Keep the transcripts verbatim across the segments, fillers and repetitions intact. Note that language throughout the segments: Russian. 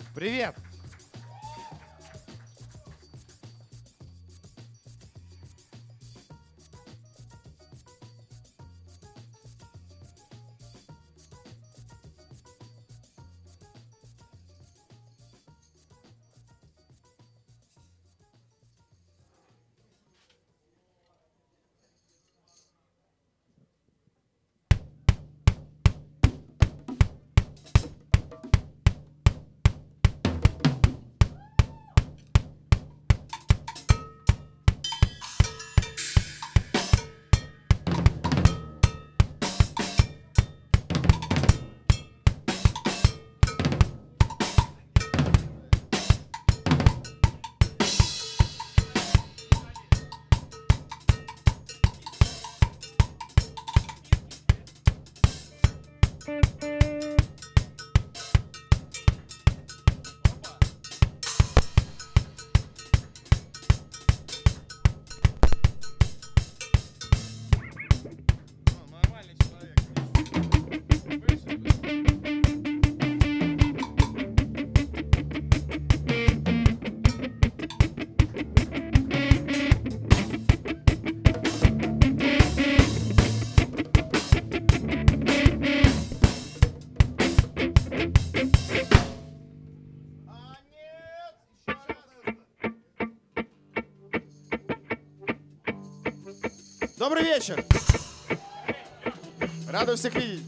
Привет! Добрый вечер! Рада всех видеть!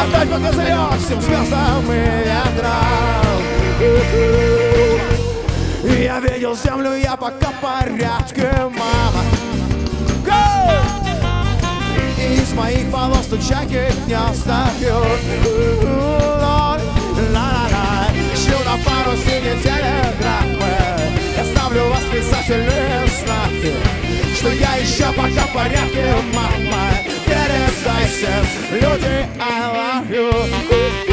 опять по козырек всем звездам и ветрам. Я видел землю, я пока в порядке, мама. Go! Из моих волос стучаки не остают. Шлю на пару синие телеграммы. Я ставлю вас писательные знаки, что я еще пока в порядке, мама. Передайте, люди, I love you.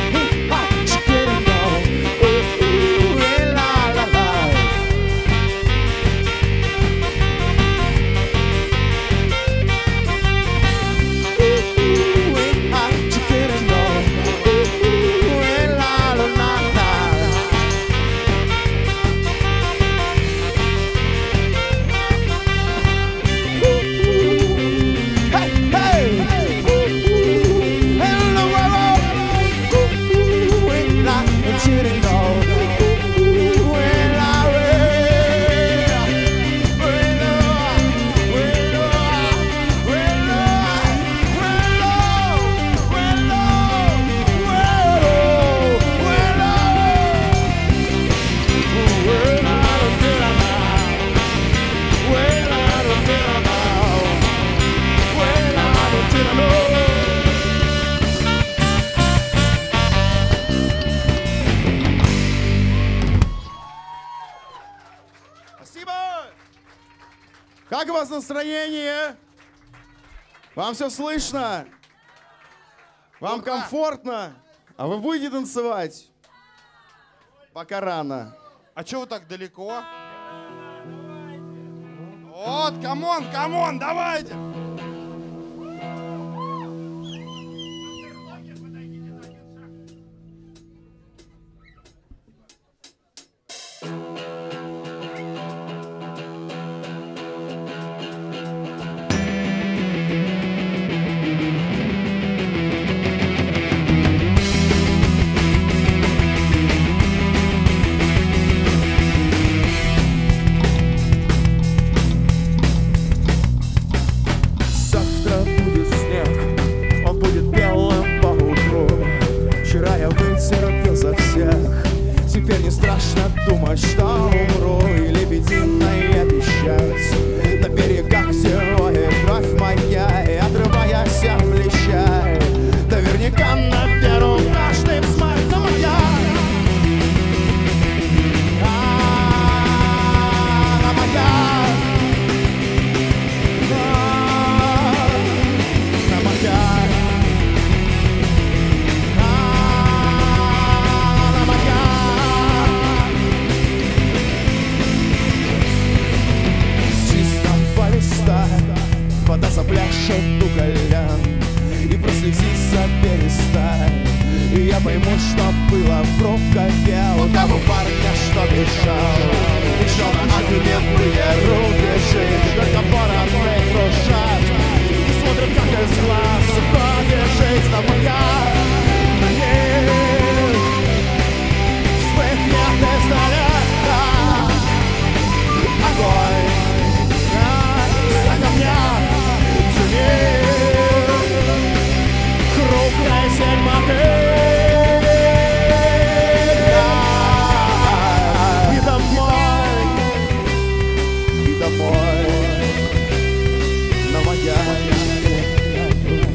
Как у вас настроение? Вам все слышно? Вам комфортно? А вы будете танцевать? Пока рано. А чего вы так далеко? Вот, камон, камон, давайте! Теперь не страшно думать, что умру, и лебединое пищать на берегах всего, и кровь моя, и отрываясь от плеча, наверняка на первом каждый взмах на моя. На моя. На моя. Вода запляшет у колен, и прослезиться перестань. И я пойму, что было в рукаве у того парня, что бежал. Бежал на ответные руки, жизнь, только вороны кружат и смотрят, как из глаз уходит жизнь моя. На ней вспыхнет издалека огонь на камнях. Крупная сеть мотыль. И домой, и домой на моя.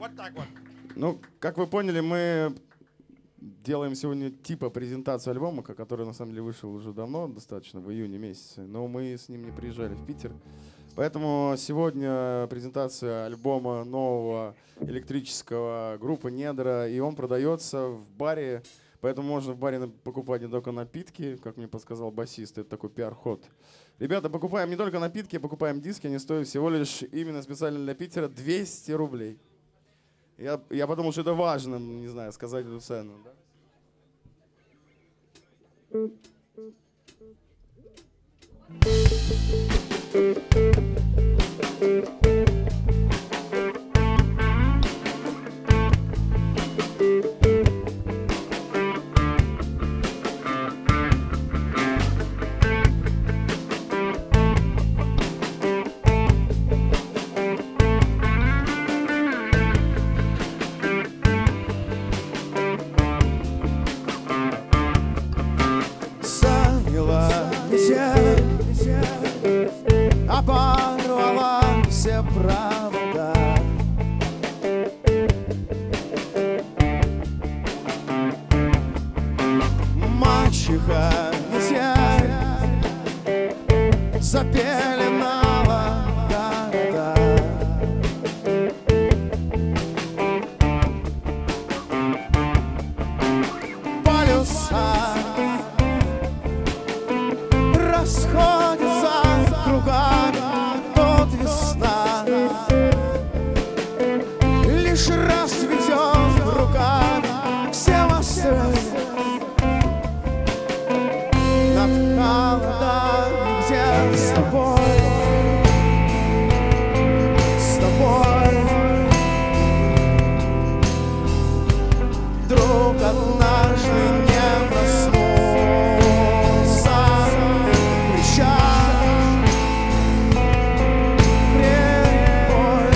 Вот так вот. Ну, как вы поняли, мы делаем сегодня типа презентацию альбома, который на самом деле вышел уже давно, достаточно, в июне месяце, но мы с ним не приезжали в Питер. Поэтому сегодня презентация альбома нового электрического группы «Недра», и он продается в баре, поэтому можно в баре покупать не только напитки, как мне подсказал басист, это такой пиар-ход. Ребята, покупаем не только напитки, покупаем диски, они стоят всего лишь именно специально для Питера двести рублей. Я, я подумал, что это важно, не знаю, сказать эту цену. Да? Оборвала все правда. Мачеха запеленала города. Полюса расходятся кругами. Тут весна лишь раз ведет руками все мосты над холодом, где с тобой, с тобой друг однажды не проснулся. Прощай, прибой,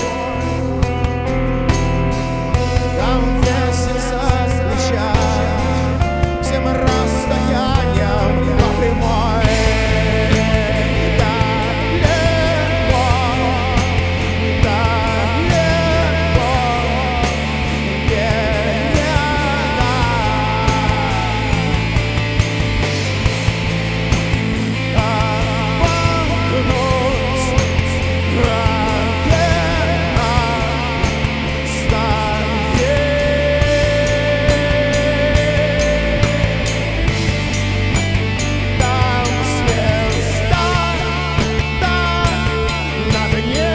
там, где сердца встречают всем расстояниям по прямой. Далеко, далеко, где не обмануть ракета стоит. Там звезда, там на дне,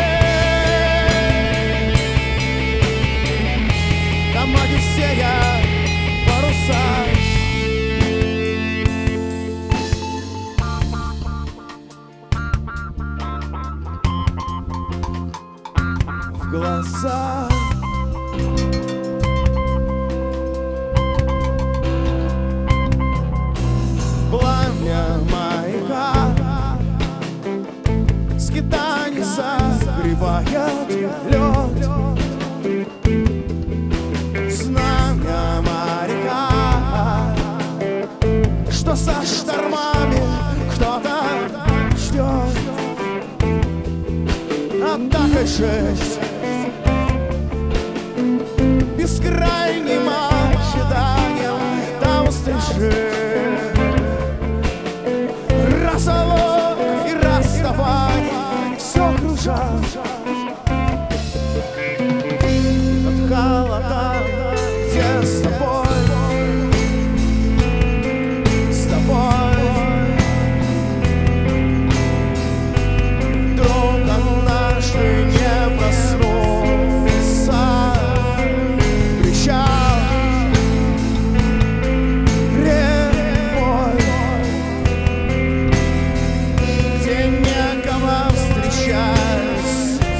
там Одиссея, паруса. В глаза пламя маяка скитаний согревает лед. Знамя моряка, что со штормами кто-то ждет. Однако жизнь бескрайним ожиданием там услышит разлук и расставание, все кружат над холодом, где с тобой, с тобой друг однажды не проснулся. Кричал прямой, где некого встречать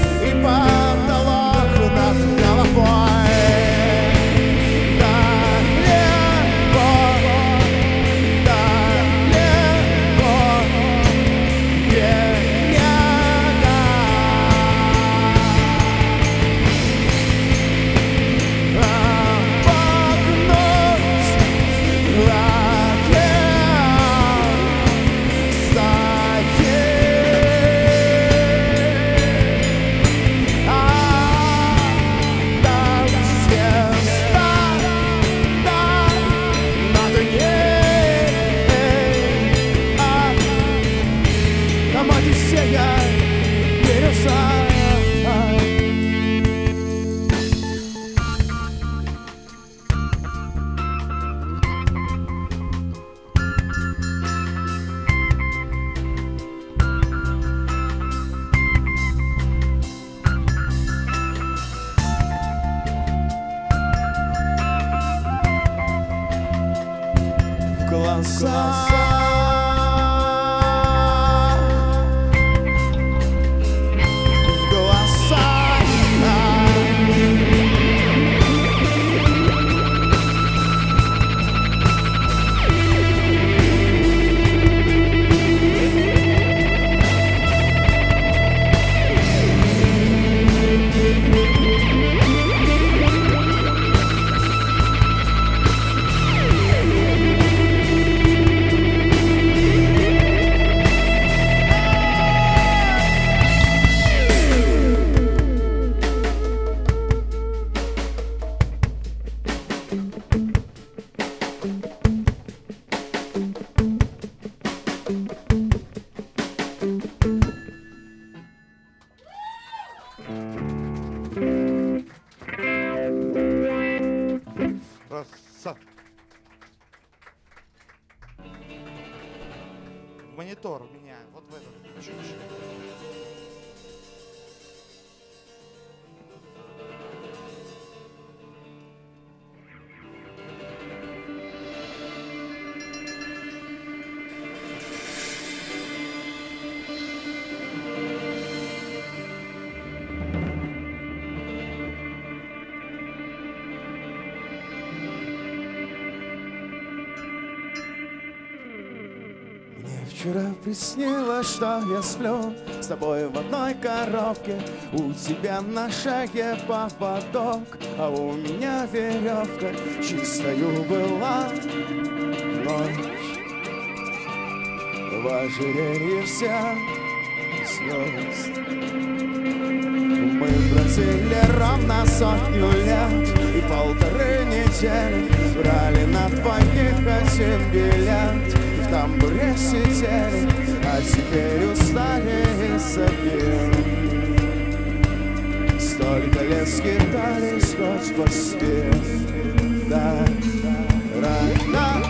Монитор меняем. Вот в этот чуть-чуть. Вчера приснилось, что я сплю с тобой в одной коробке. У тебя на шее поводок, а у меня веревка. Чистою была ночь, в ожерелье вся звезд. Мы бродили ровно сотню лет и полторы недели, брали на двоих один билет. В тамбуре сидели, а теперь устали и забили. Столько лет скитались хоть по спине. Да, рано.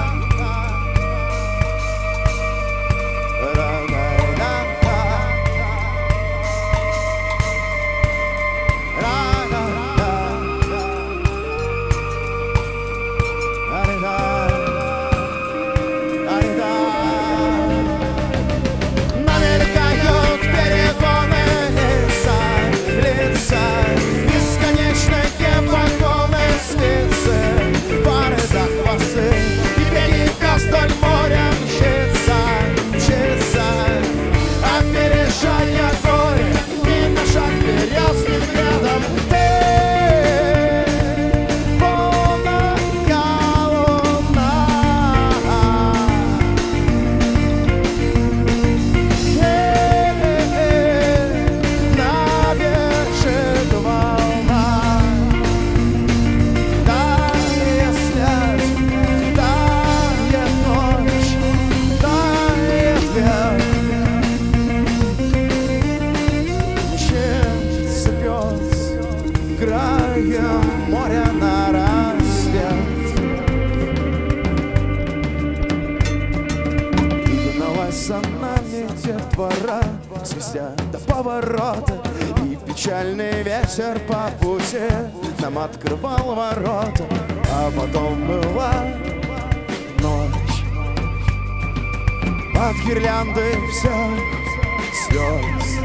Свистя до поворота, и печальный ветер по пути нам открывал ворота, а потом была ночь под гирляндой всех звезд.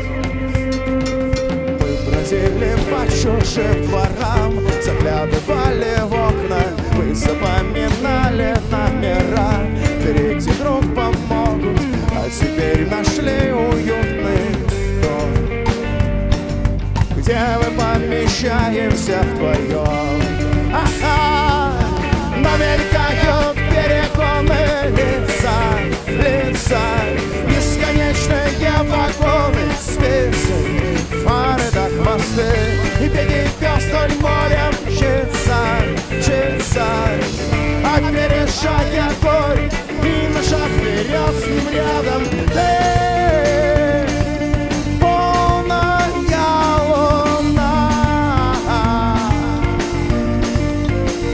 Мы бродили по чужим дворам, заглядывали в окна, мы запоминали номера, где друг помогут. А теперь нашли уютный дом, где мы помещаемся вдвоем. А-а! Но мелькают перегоны лица, лица, бесконечные вагоны, спицы, фары до хвосты, и беги пёстрым морем мчится, мчится, опережая горе. И на шаг вперед с ним рядом ты, полная луна.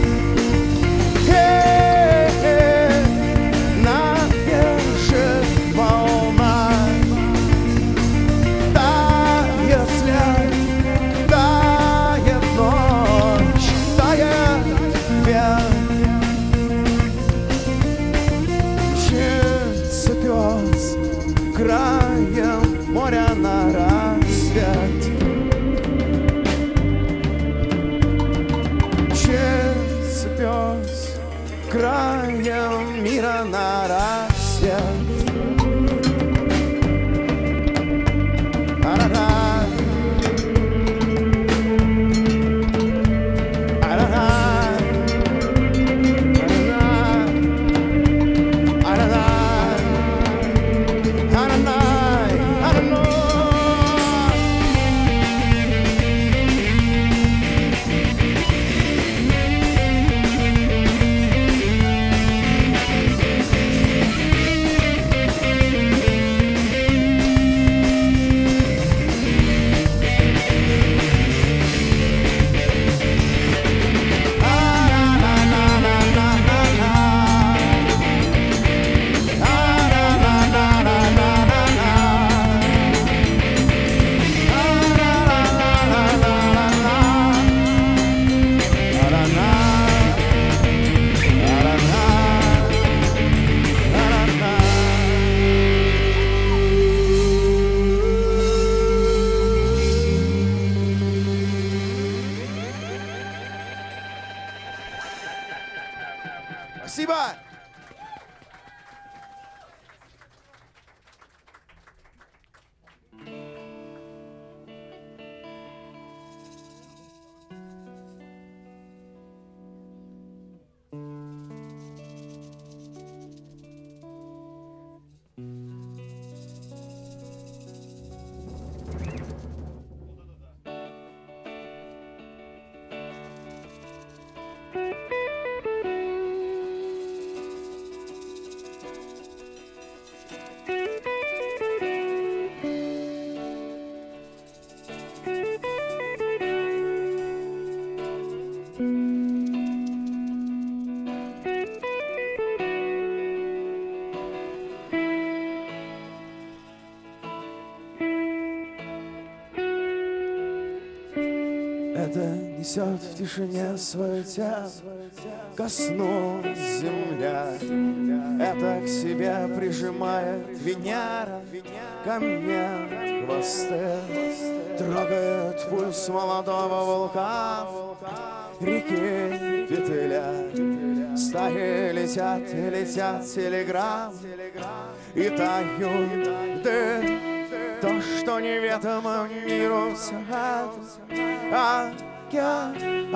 Это несет в тишине свое тело ко сну земля. Это к себе прижимает Венера, камень хвосты. Трогает пульс молодого вулкана, реки петля. Стаи летят и летят телеграмм, и тают дым. То, что неведомо миру, все это океан.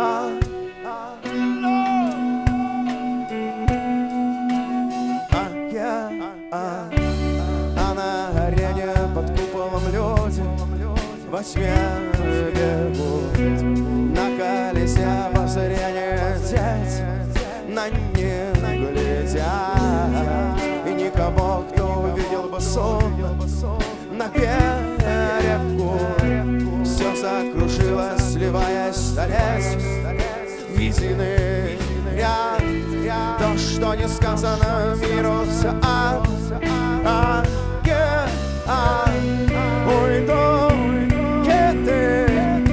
Океан. А на арене под куполом люди во тьме бегут. На колесе обозрения дети на них глядят. И никого, кто увидел бы сон на берегу. Все закружилось, сливаясь столетия в единый ряд. То, что не сказано миру, все ад, ад, ад. Уйду, киты,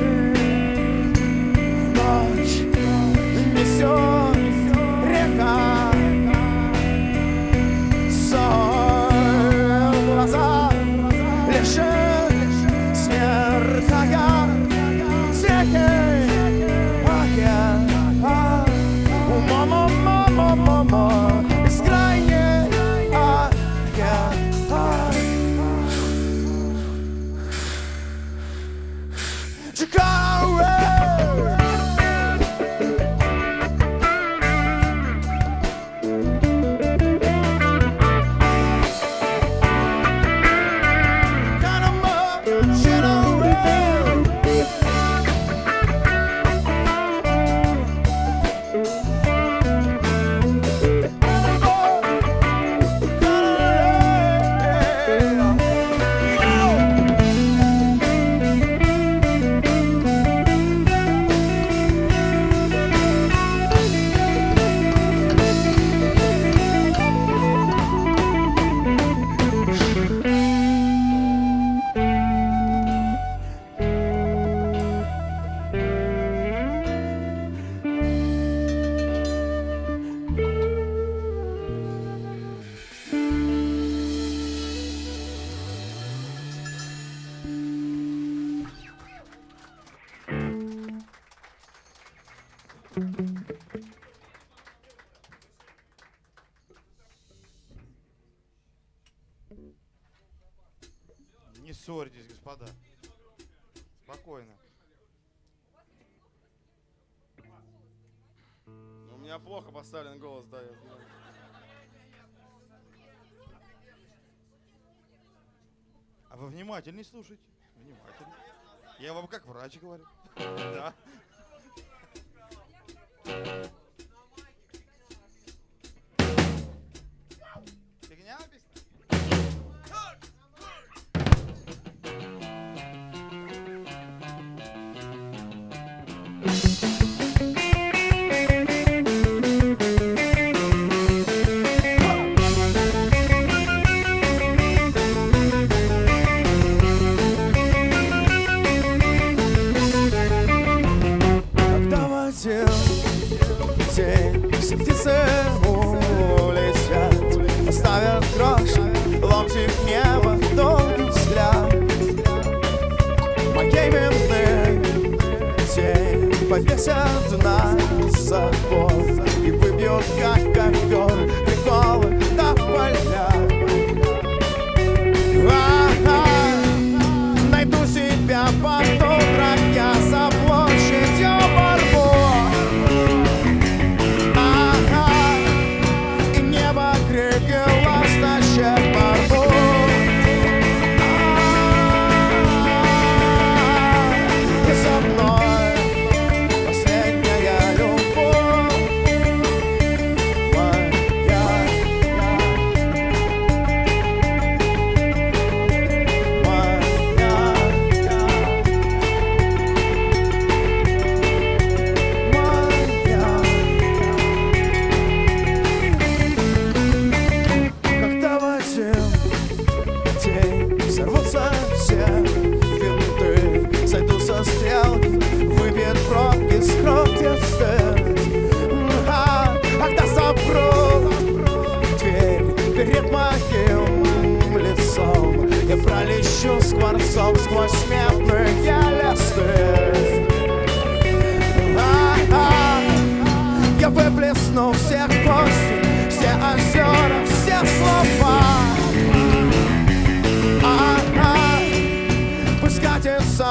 ночь несет река. Соль в глаза лежит смертная тихий океан. Мама, мама, мама, бескрайний океан. Chicago. Не ссорьтесь, господа. Спокойно. У меня плохо поставлен голос, да, я знаю. А вы внимательнее слушайте. Внимательно. Я вам как врач говорю. Да. Фигня объясняю? День, все птицы улетят, оставят крошки, ломтик неба, долгий взгляд. Моей вины тень повесят на забор и выбьют, как ковер, приколы до поля. А-а-а, найду себя под утро, я за площадью борьбу.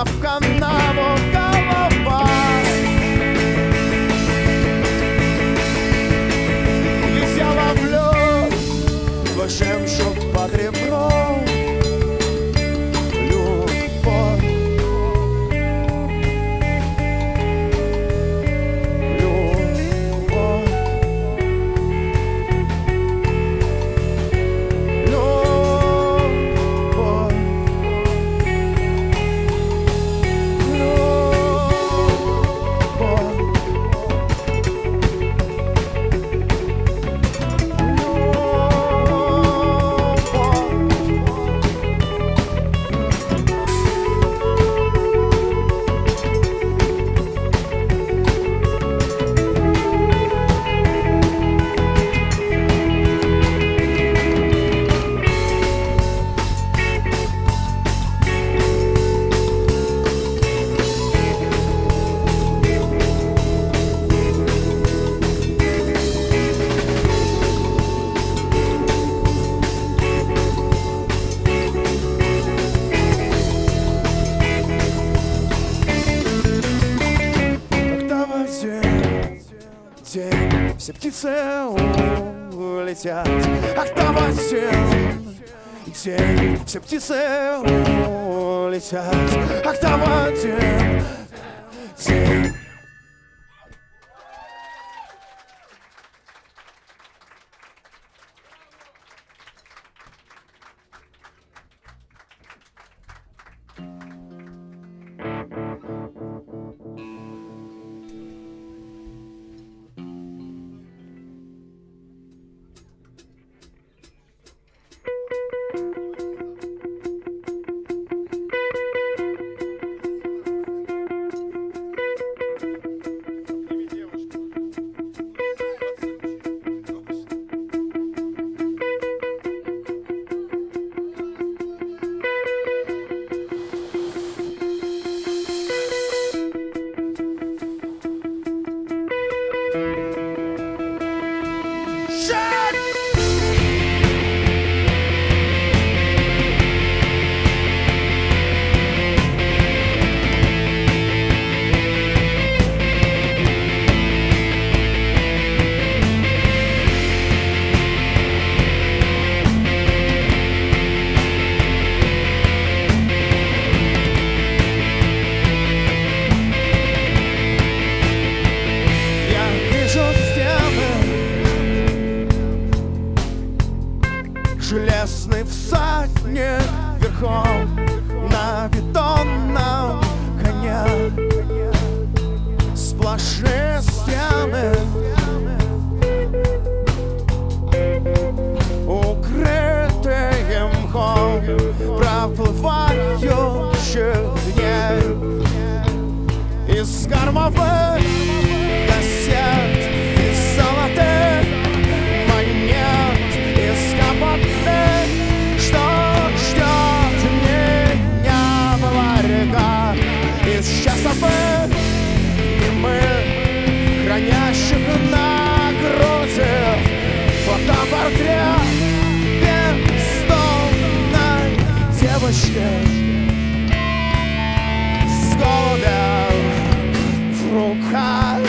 в канаву голова. Я ловлю твой жемчуг под ребром. Любовь, любовь, любовь, день, все птицы улетят. Октава день, день, все птицы улетят. Октава день, день. Железный всадник верхом на бетонном коне. Сплошные стены, укрытые мхом проплывающих дней. Из кормовых кассет, из золотых монет, из капотных, что ждет меня в ларьках, из часовых немых, хранящих на груди фотопортрет бездомной девочки с голубем в руках.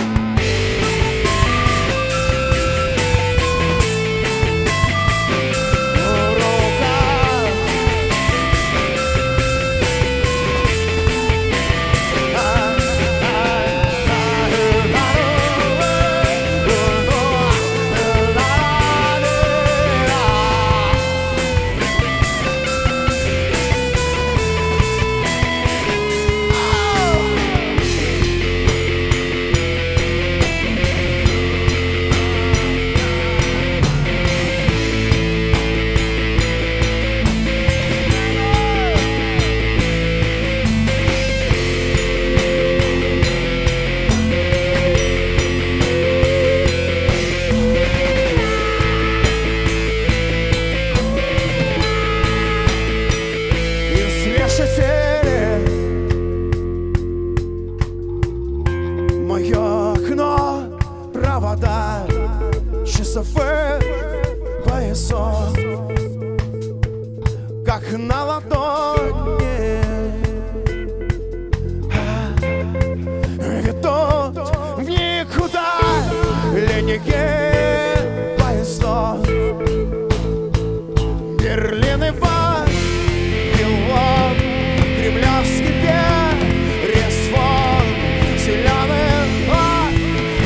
реке поездов. Берлин и Вавилон, Кремлевский перезвон, зеленый лад и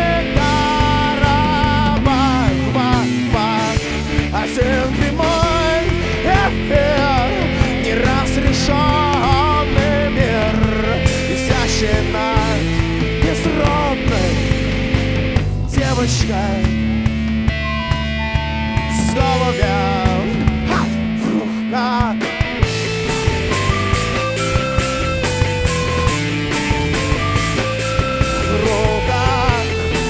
Карабах, бах, бах. Один прямой эфир, неразрешенный мир, висящий над безродной девочкой с голубем в руках. В руках.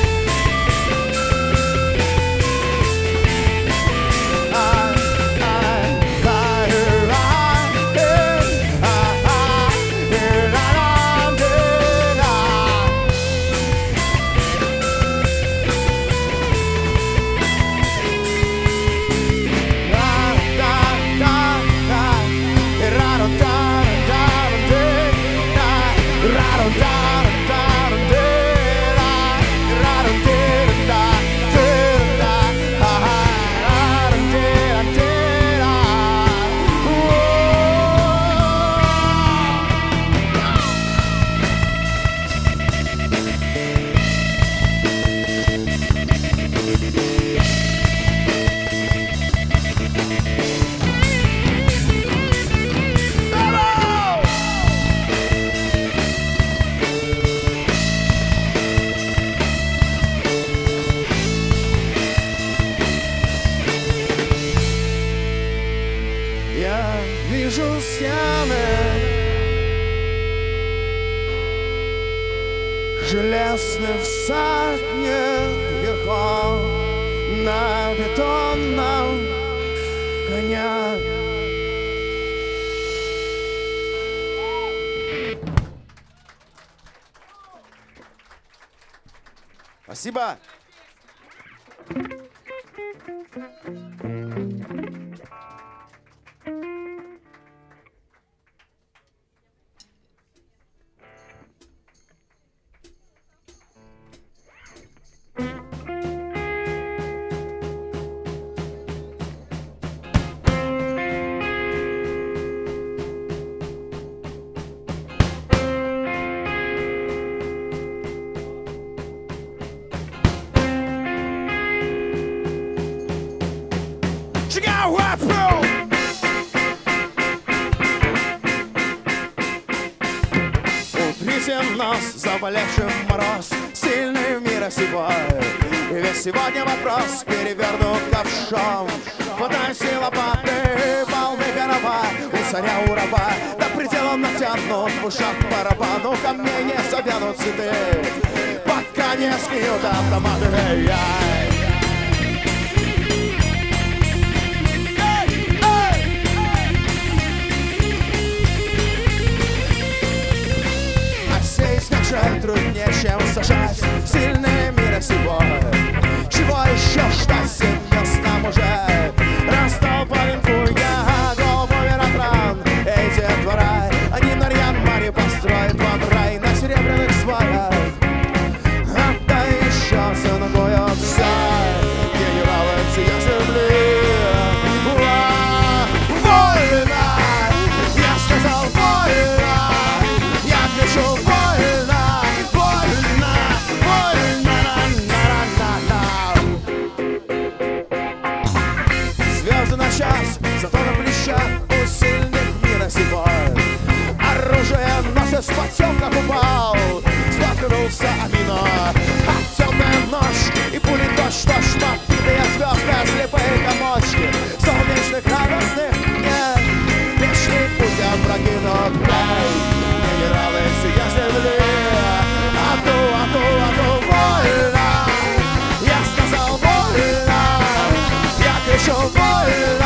Ай, ай, ай, ай, ай, ай, Я вижу стены, железный всадник верхом на бетонном коне. Спасибо. Утрите нас, заболевший мороз, сильный мира сего. И весь сегодня вопрос перевернут ковшом. Подноси лопаты, полны корова, у царя, у раба, до предела натянут в ушах барабан. У камней не заденут цветы, пока не скинут автоматы. Эй-эй. Скачать труднее, чем сажать сильные мира сего. Чего еще ждать, семьёст нам уже растолпали я голову веротран. Эти двора, они на Рьян-Маре построят вам рай на серебряных сваях. Отдай еще все нагоет вся генералы всея земли. Вольно! Я сказал вольно! Я кричу вольно! Час, зато на плечах у сильных мира сего. Оружие носит с потемках упал, споткнулся Амино. А темная ночь и пули дождь, дождь, побитые звезды, слепые комочки солнечных радостных нет. Вечный путь опрокинут край, генералы всея земли. Ату, ату, ату, вольно! Я сказал вольно! Я кричу вольно!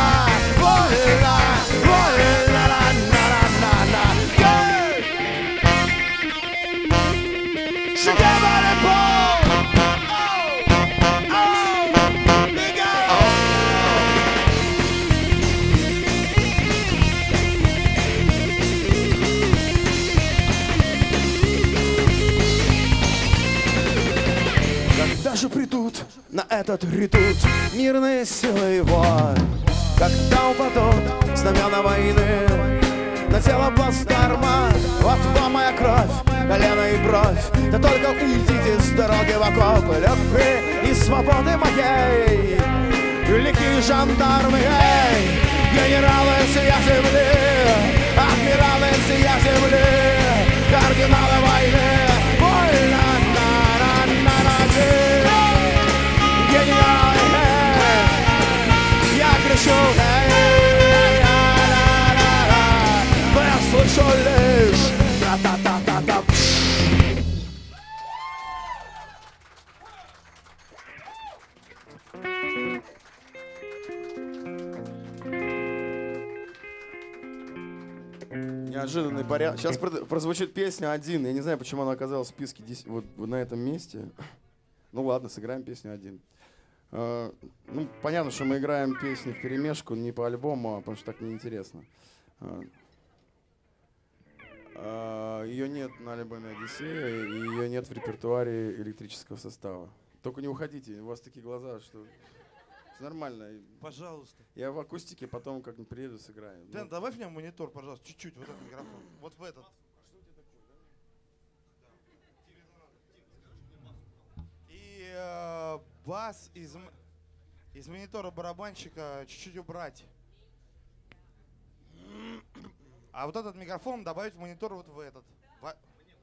Когда же придут на этот редут мирные силы его? Когда упадут знамена войны на тело плацдарма? Вот вам моя кровь, колено и бровь. Да только уйдите с дороги в окопы любви и свободы моей. Великие жандармы, эй, генералы сия земли, адмиралы сия земли, кардиналы войны, вольно на на генералы, эй, я кричу, эй, ла-ла-ла-ла, но я слышу лишь тра-та-та-та-та. Неожиданный порядок. Сейчас прозвучит песня «Один». Я не знаю, почему она оказалась в списке вот, вот на этом месте. Ну ладно, сыграем песню «Один». Uh, ну, понятно, что мы играем песни вперемешку, не по альбому, потому что так неинтересно. Uh, uh, ее нет на альбоме «Одиссея», и ее нет в репертуаре электрического состава. Только не уходите, у вас такие глаза, что... Нормально. Пожалуйста. Я в акустике потом как-нибудь приеду, сыграю. Дэн, ну. давай в нем монитор, пожалуйста, чуть-чуть, вот этот микрофон. Вот в этот. И э, бас из, из монитора барабанщика чуть-чуть убрать. А вот этот микрофон добавить в монитор вот в этот. Во...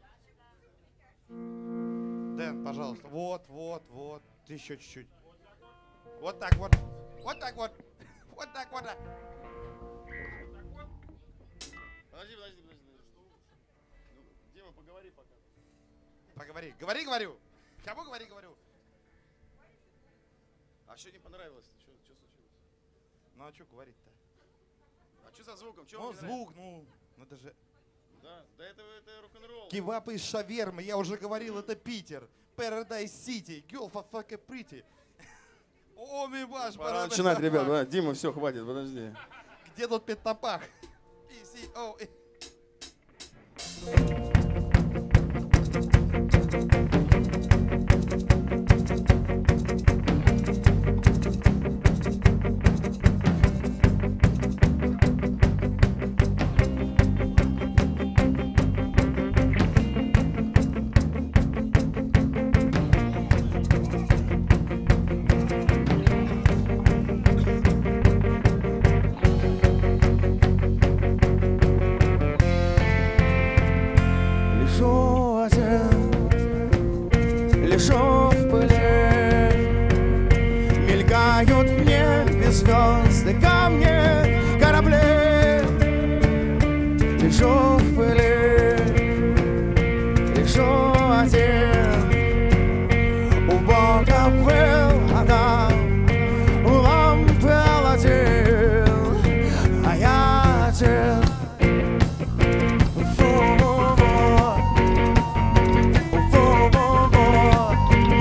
Дэн, пожалуйста. Вот, вот, вот. Еще чуть-чуть. Вот так вот. Вот так вот. Вот так вот. Подожди, подожди, подожди. Ну, Дима, поговори пока. Поговори. Говори, говорю. Кому говори, говорю. А что не понравилось? Что случилось? Ну а что говорить-то? А что за звуком? Чё Ну звук, ну, ну это же... Да, да это, это рок-н-ролл. Кебаб из шавермы, я уже говорил, это Питер. Paradise City, girl for fucking pretty. О, ми ваш, пора начинать, ребят, да? Дима, все, хватит, подожди. Где тут пятнопах? пи си о. Звезды, камни, корабли. Лежу в пыли, лежу один. У Бога был Адам, у лампы Аладдин, а я один. Фу-фу-фу, фу-фу-фу.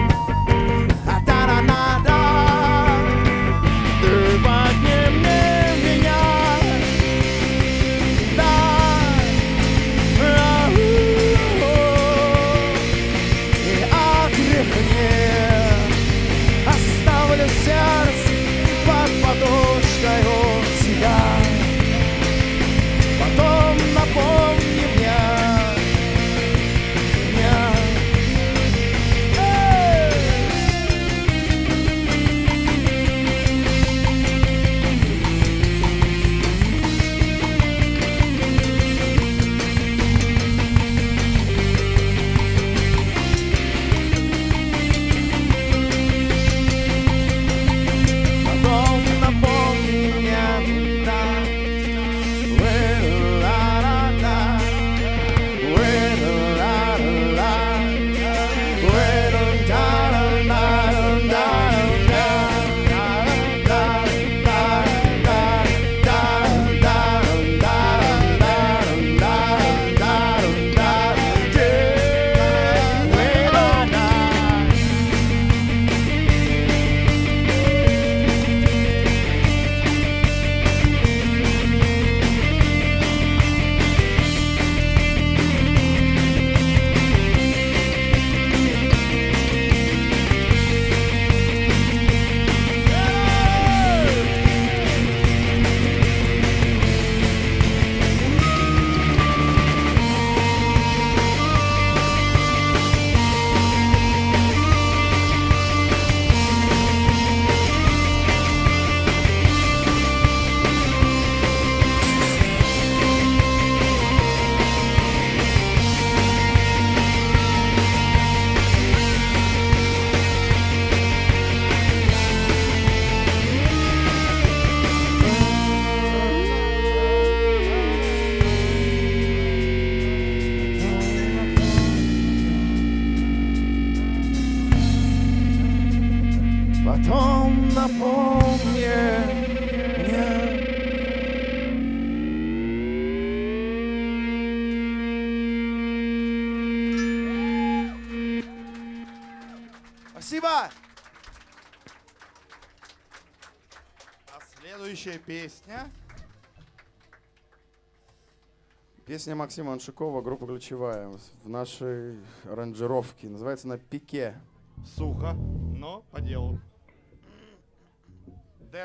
потом напомни мне. Спасибо! А следующая песня. Песня Максима Аншикова, группа «Ключевая», в нашей аранжировке. Называется она «Пике». Сухо, но по делу. Дэн.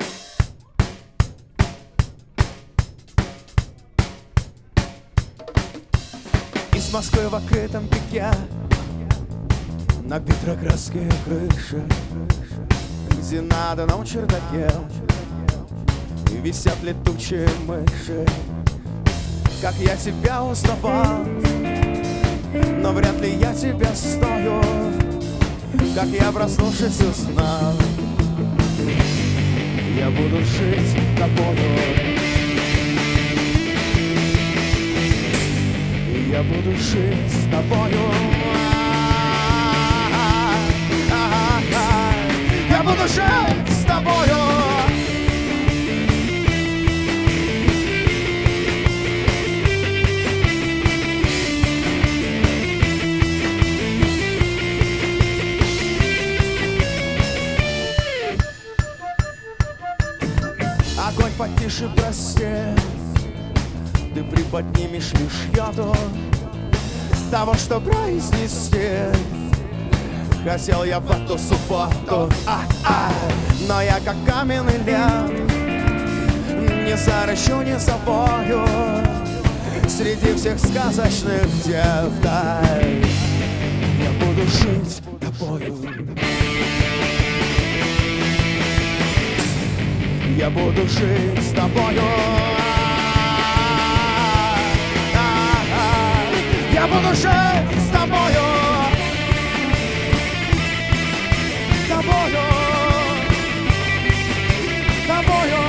Из Москвы в открытом пике на петроградские крыши, где на одном чердаке и висят летучие мыши. Как я тебя узнавал, но вряд ли я тебя стою. Как я, проснувшись, узнал, я буду жить тобою. Я буду жить с тобою. Я буду жить с тобою. Огонь потише, прости, ты приподнимешь лишь йоду того, что произнести хотел я в эту субботу. А-а. Но я как каменный лев, не заращу, не забою среди всех сказочных дев. Да, я буду жить тобою. Я буду жить с тобою. Я буду жить с тобою. Тобою. Тобою.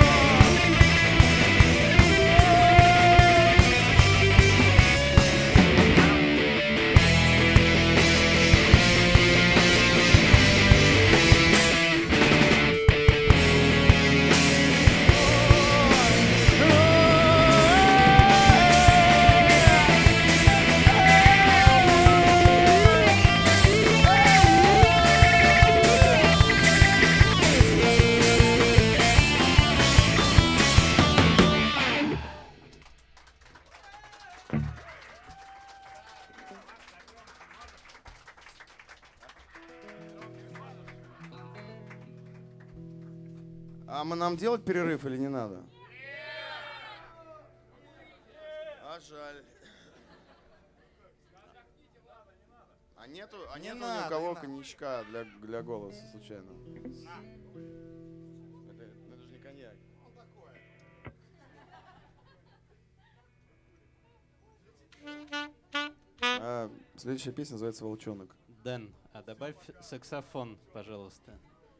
А мы нам делать перерыв или не надо? А жаль. А нету, а Не нету ни надо, у кого не надо. коньячка для, для голоса случайно? Это, это же не коньяк. А, следующая песня называется «Волчонок». Дэн, а добавь саксофон, пожалуйста.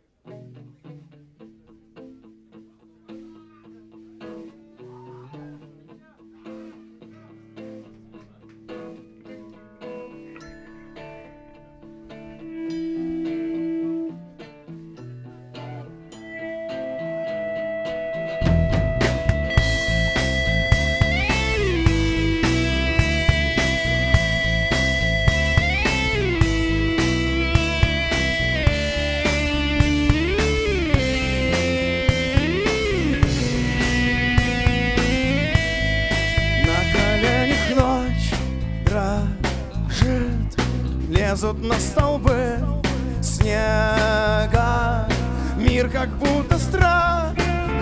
Лезут на столбы снега, мир как будто страхом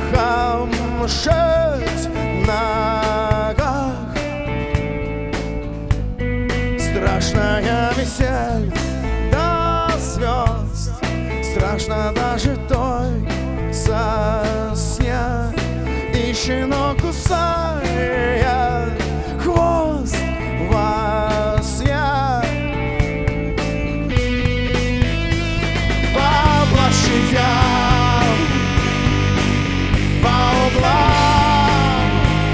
шить в ногах. Страшная метель до звезд, страшно даже той сосне. И щенок кусает хвост во сне. Площадям, по углам,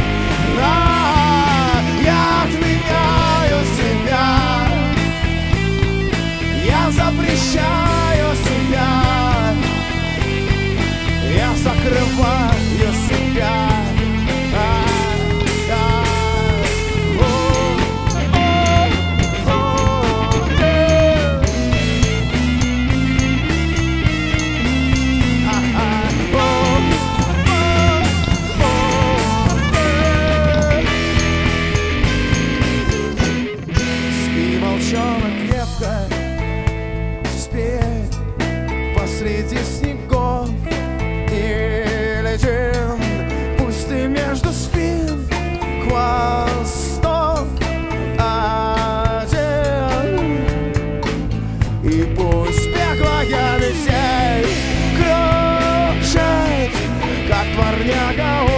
да, я отменяю себя, я запрещаю себя девчонок крепко спит посреди снегов. И летим, пусть ты между спин хвостов один. И пусть беглая метель кружит, как дворняга у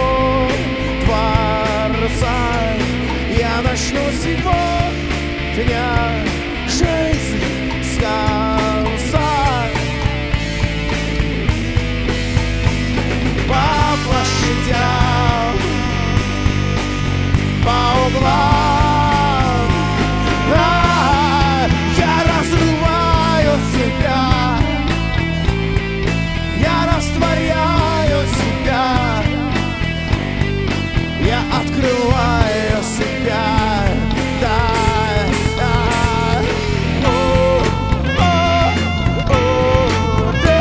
дворца. Я начну сегодня жизнь с конца. По площадям, по углам, а, я разрываю себя, я растворяю себя, я открываю себя. Да, да, о, о, о, да.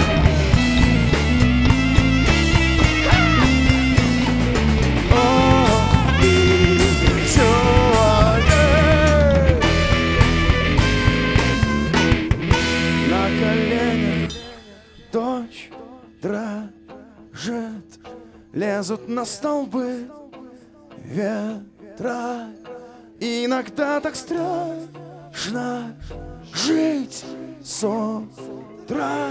О, и сегодня на коленях дочь дрожит, лезут на столбы ветра. Иногда так страшно жить с утра.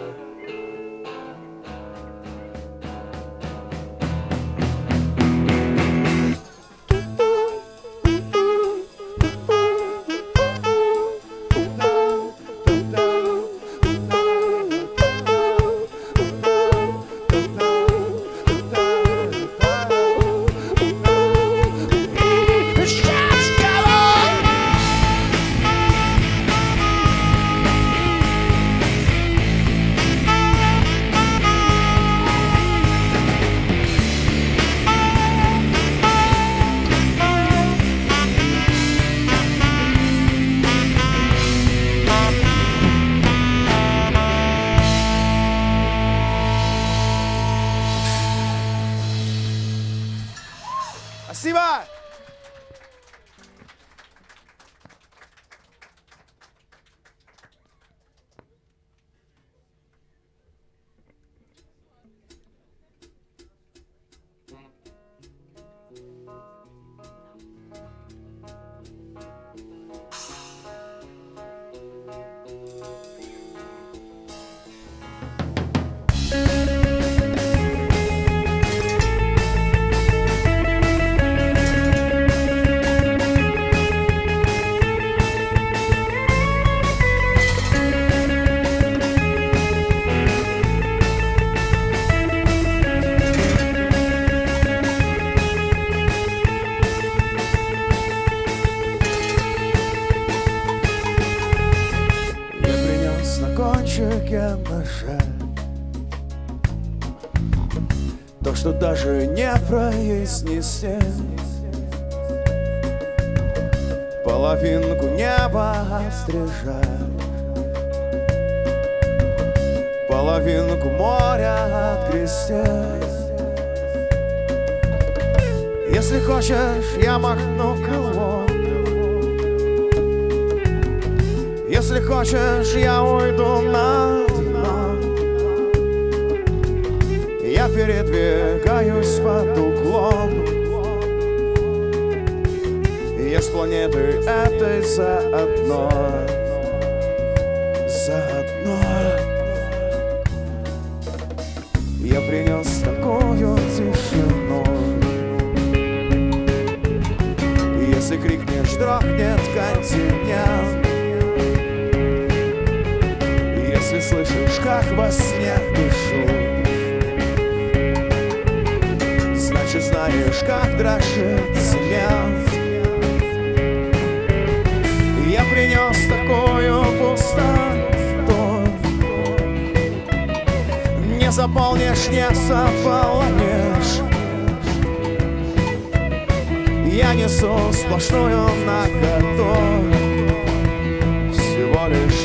Спасибо! Ножа, то, что даже не произнести. Половинку неба стрижать, половинку моря открестить. Если хочешь, я махну крылом. Если хочешь, я уйду на дно. Я передвигаюсь под углом. Я с планеты этой заодно, заодно. Я принес такую тишину. Если крикнешь, дрогнет континент. Если слышишь, как во сне дышу, значит знаешь, как дрожит цемент. Я принес такую пустоту. Не заполнишь, не заполнишь. Я несу сплошную наготу. Всего лишь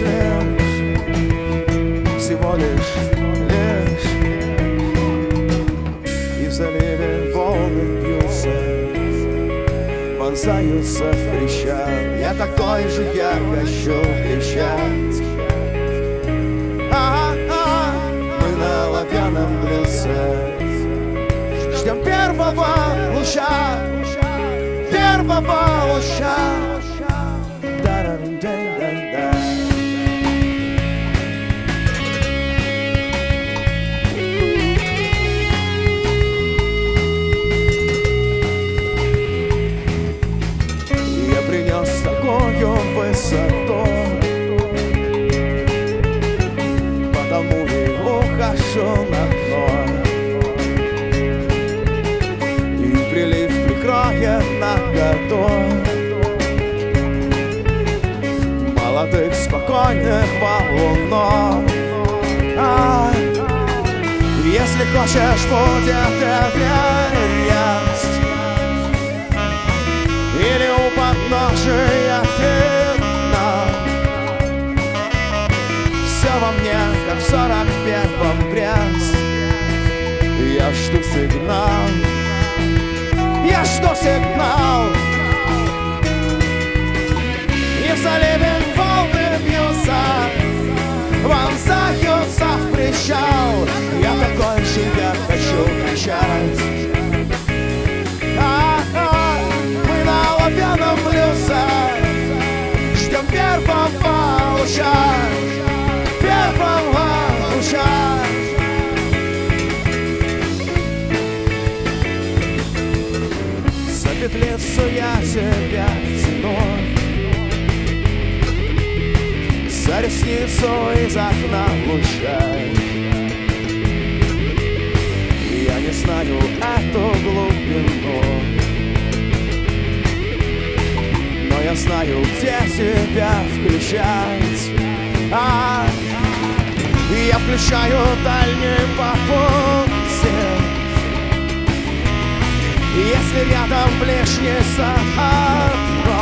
лишь, всего лишь лишь. И в заливе волны бьются, вонзаются в трещат. Я такой же, я хочу кричать. А-а-а, мы на оловянном блюдце ждем первого луча, первого луча. Да-да-да-да-да. Я принес такую высоту, потому и ухожу на дно, и прилив прикроет на году молодых спокойных валунов. А, если хочешь, будет эверест или у подножия финна. Все во мне, как в сорок первом Брест. Я жду сигнал, я жду сигнал. И в заливе волны бьются, вонзаются в причал. Я такой же, я хочу кричать. А-а, мы на оловянном блюдце ждем первого луча, первого луча. За петлицу я тебя тяну, за ресницу из окна луча. Я не знаю эту глубину, но я знаю, где тебя включать. А, я включаю дальний попутчик, если рядом ближний сад.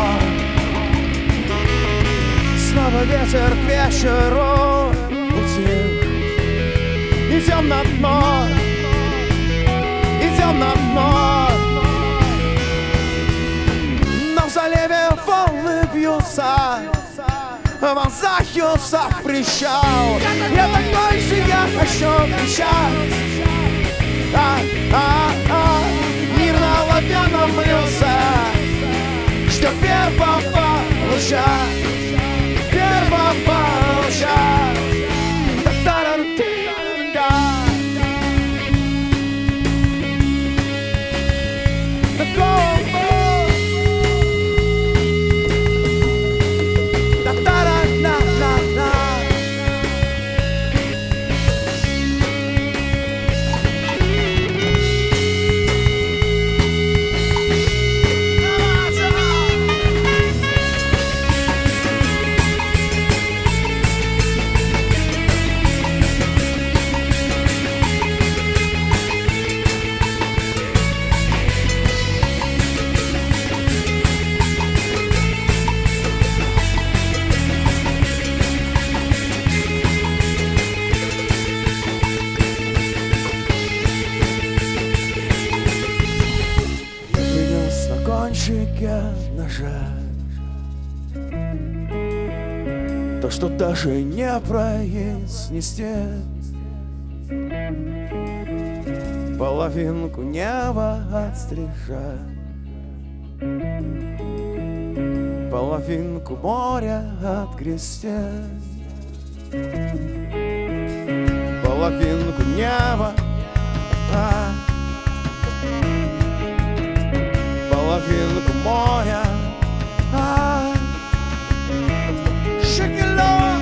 Снова ветер к вечеру утих. Идем на дно, идем на дно. Но в заливе волны бьются, вонзаются в причал. Я такой же, я хочу кричать. А-а-а, мир на оловянном блюдце ждет первого луча, первого луча. Та-та-ра-та-та. Ножа, то, что даже не произнести, половинку неба отстрижа, половинку моря отгрести, половинку неба, а, половинку моря. А, shake it low,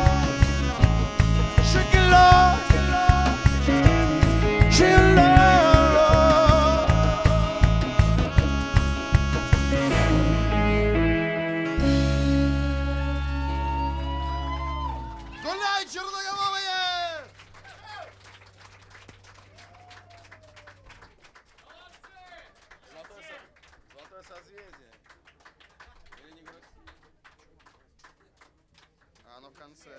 shake it low, shake it low. Гуляй, черноголовые! Золотое созвездие. Или не грусти? А, оно в конце.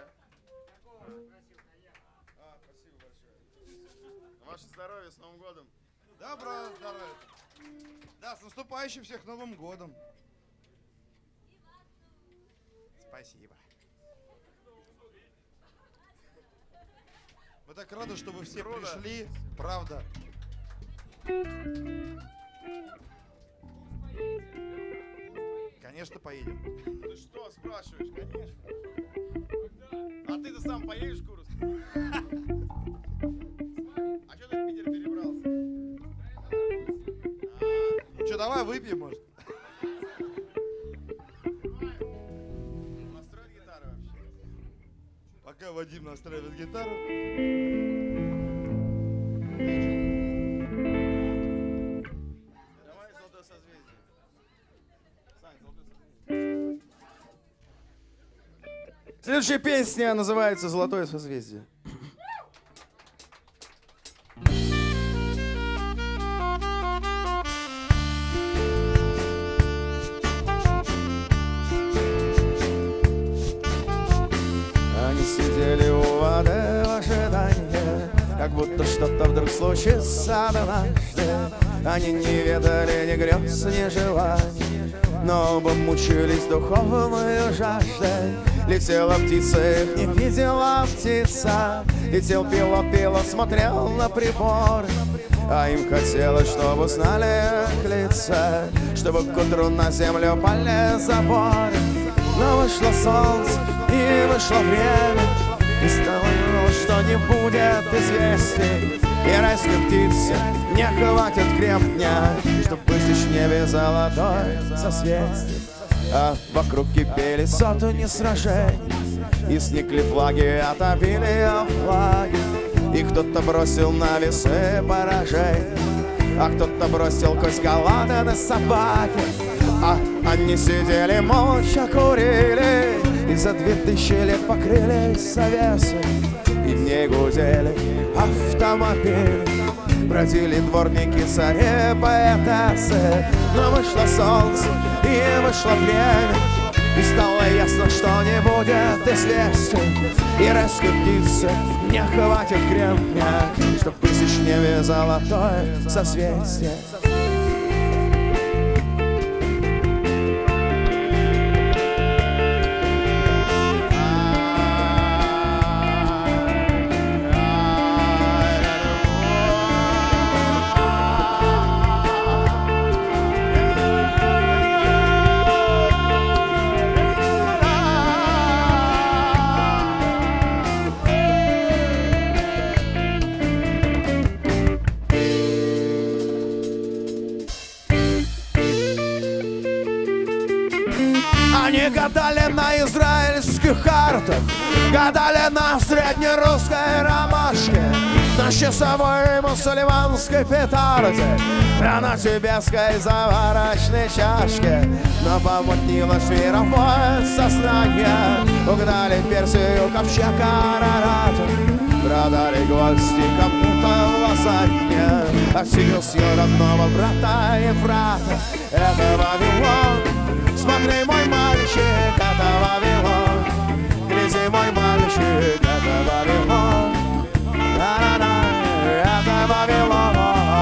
А, спасибо большое. Ваше здоровье, с Новым годом. Доброго здоровья. Да, с наступающим всех Новым годом. Спасибо. Мы так рады, что вы все Круто. пришли. Правда. Конечно, поедем. Ты что спрашиваешь? Конечно. А ты-то сам поедешь в Курск? А что ты в Питер перебрался? Ну что, давай выпьем, может? Настроить гитару вообще. Пока Вадим настраивает гитару. Давай «Золотое созвездие». Сань, «Золотое созвездие». Следующая песня называется «Золотое созвездие». Они сидели у воды в ожидании, как будто что-то вдруг случится однажды. Они не ведали ни грез, ни желаний, но оба мучились духовной жаждой. Летела птица, их не видела птица. Летел пилот, пилот смотрел на прибор, а им хотелось, чтобы знали их лица, чтобы к утру на землю полез забор. Но вышло солнце и вышло время, и стало ясно, что не будет известий. И райской птице не хватит крепня, чтоб высечь в небе золотое созвездие. А вокруг кипели сотни сражений, и сникли флаги от обилия флаги. И кто-то бросил на весы поражений, а кто-то бросил кость голода на собаки. А они сидели молча, курили, и за две тысячи лет покрылись завесой. И в ней гудели автомобили, бродили дворники, цари, поэтессы. Но вышло солнце и вышло время, и стало ясно, что не будет известий. И райской птице не хватит кремня, чтоб высечь в небе золотое созвездие. Гадали на израильских картах, гадали на среднерусской ромашке, на часовой мусульманской петарде, а на тибетской заварочной чашке. Но помутнилось мировое сознание, угнали Персию, ковчег Арарата, продали гвозди кому-то в лазанье, отсидел с ее родного брата Ефрата. Это Вавилон, смотри, мой мальчик, это Вавилон. Гляди, мой мальчик, это Вавилон. Ла-ла-ла, это Вавилон.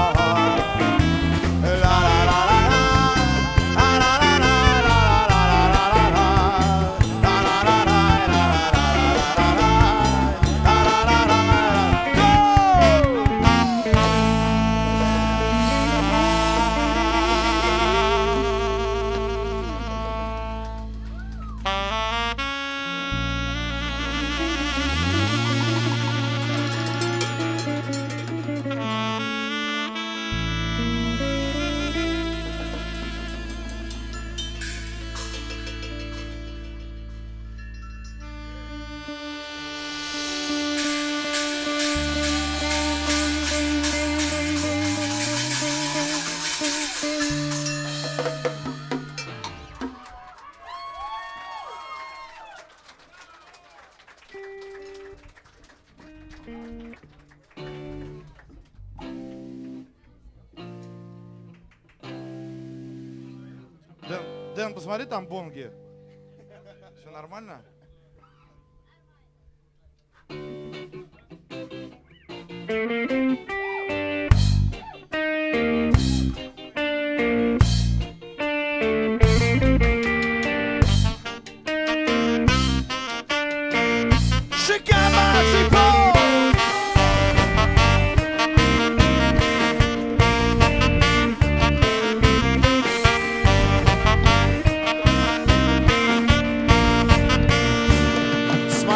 Дэн, Дэн, посмотри, там бонги. Все нормально?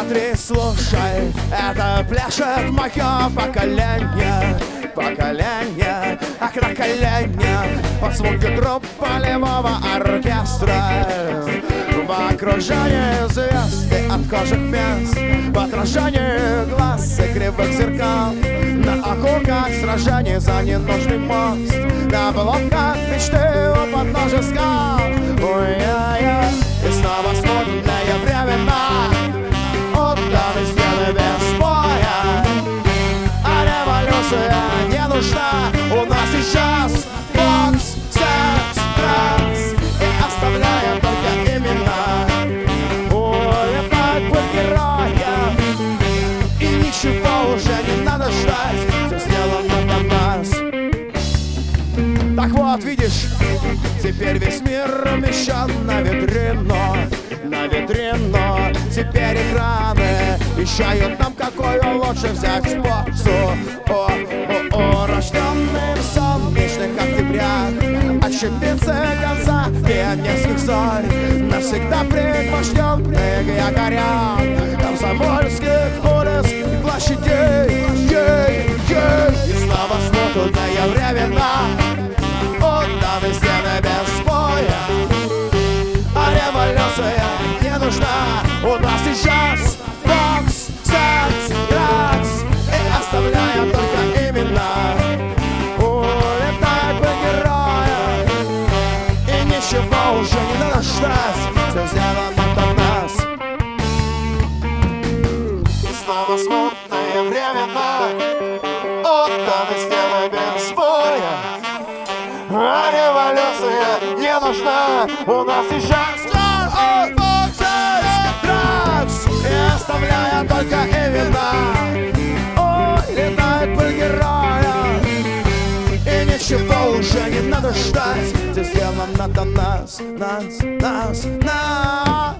смотри, слушай, это пляшет мое поколение, поколение, как на колени, под звуки труб полевого оркестра. В окружении звезд и отхожих мест, в отражении глаз и кривых зеркал, на окурках сражений за ненужный мост, на блоках мечты у подножия скал. Ой-я-я, и снова смутные времена, отданы стены без боя, а революция не нужна. У нас сейчас бокс, секс, транс, и оставляем только имена. Улетать под героя, и ничего уже не надо ждать, все сделано для нас. Так вот, видишь, теперь весь мир умещен на витрину, на витрину. Теперь экраны вещают нам, какую лучше взять позу. О-о-о, рожденный в солнечных октябрях, отщепиться конца пионерских зорь, навсегда предпочтенных якоря комсомольских улиц и площадей. Ей-ей, и снова смутные времена, отданы стены без боя, а революция не нужна. У нас сейчас бокс, секс, дракс, и оставляем только имена. Улетать бы героя, и ничего уже не надо ждать, все сделано для нас. И снова смутные времена, отданы стены без боя, а революция не нужна. У нас сейчас дракс, и оставляя только имена. Ой, летает пыль героя, и ничего уже не надо ждать, здесь сделано до нас, нас, нас, нас.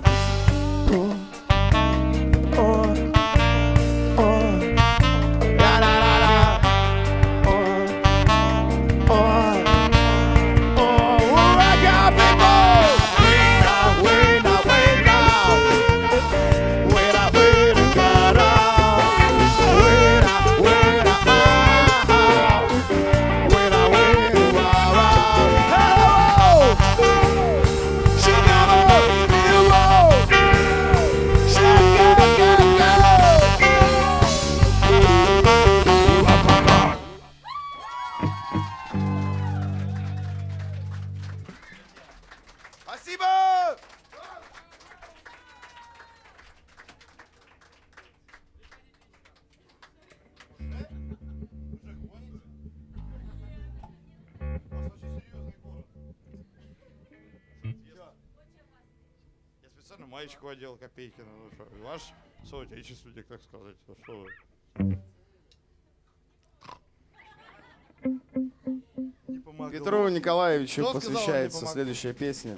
Маечку одел Копейкина, ну что, ваш соотечественник, так сказать, ну что вы. Петру Николаевичу Кто посвящается сказал, следующая песня.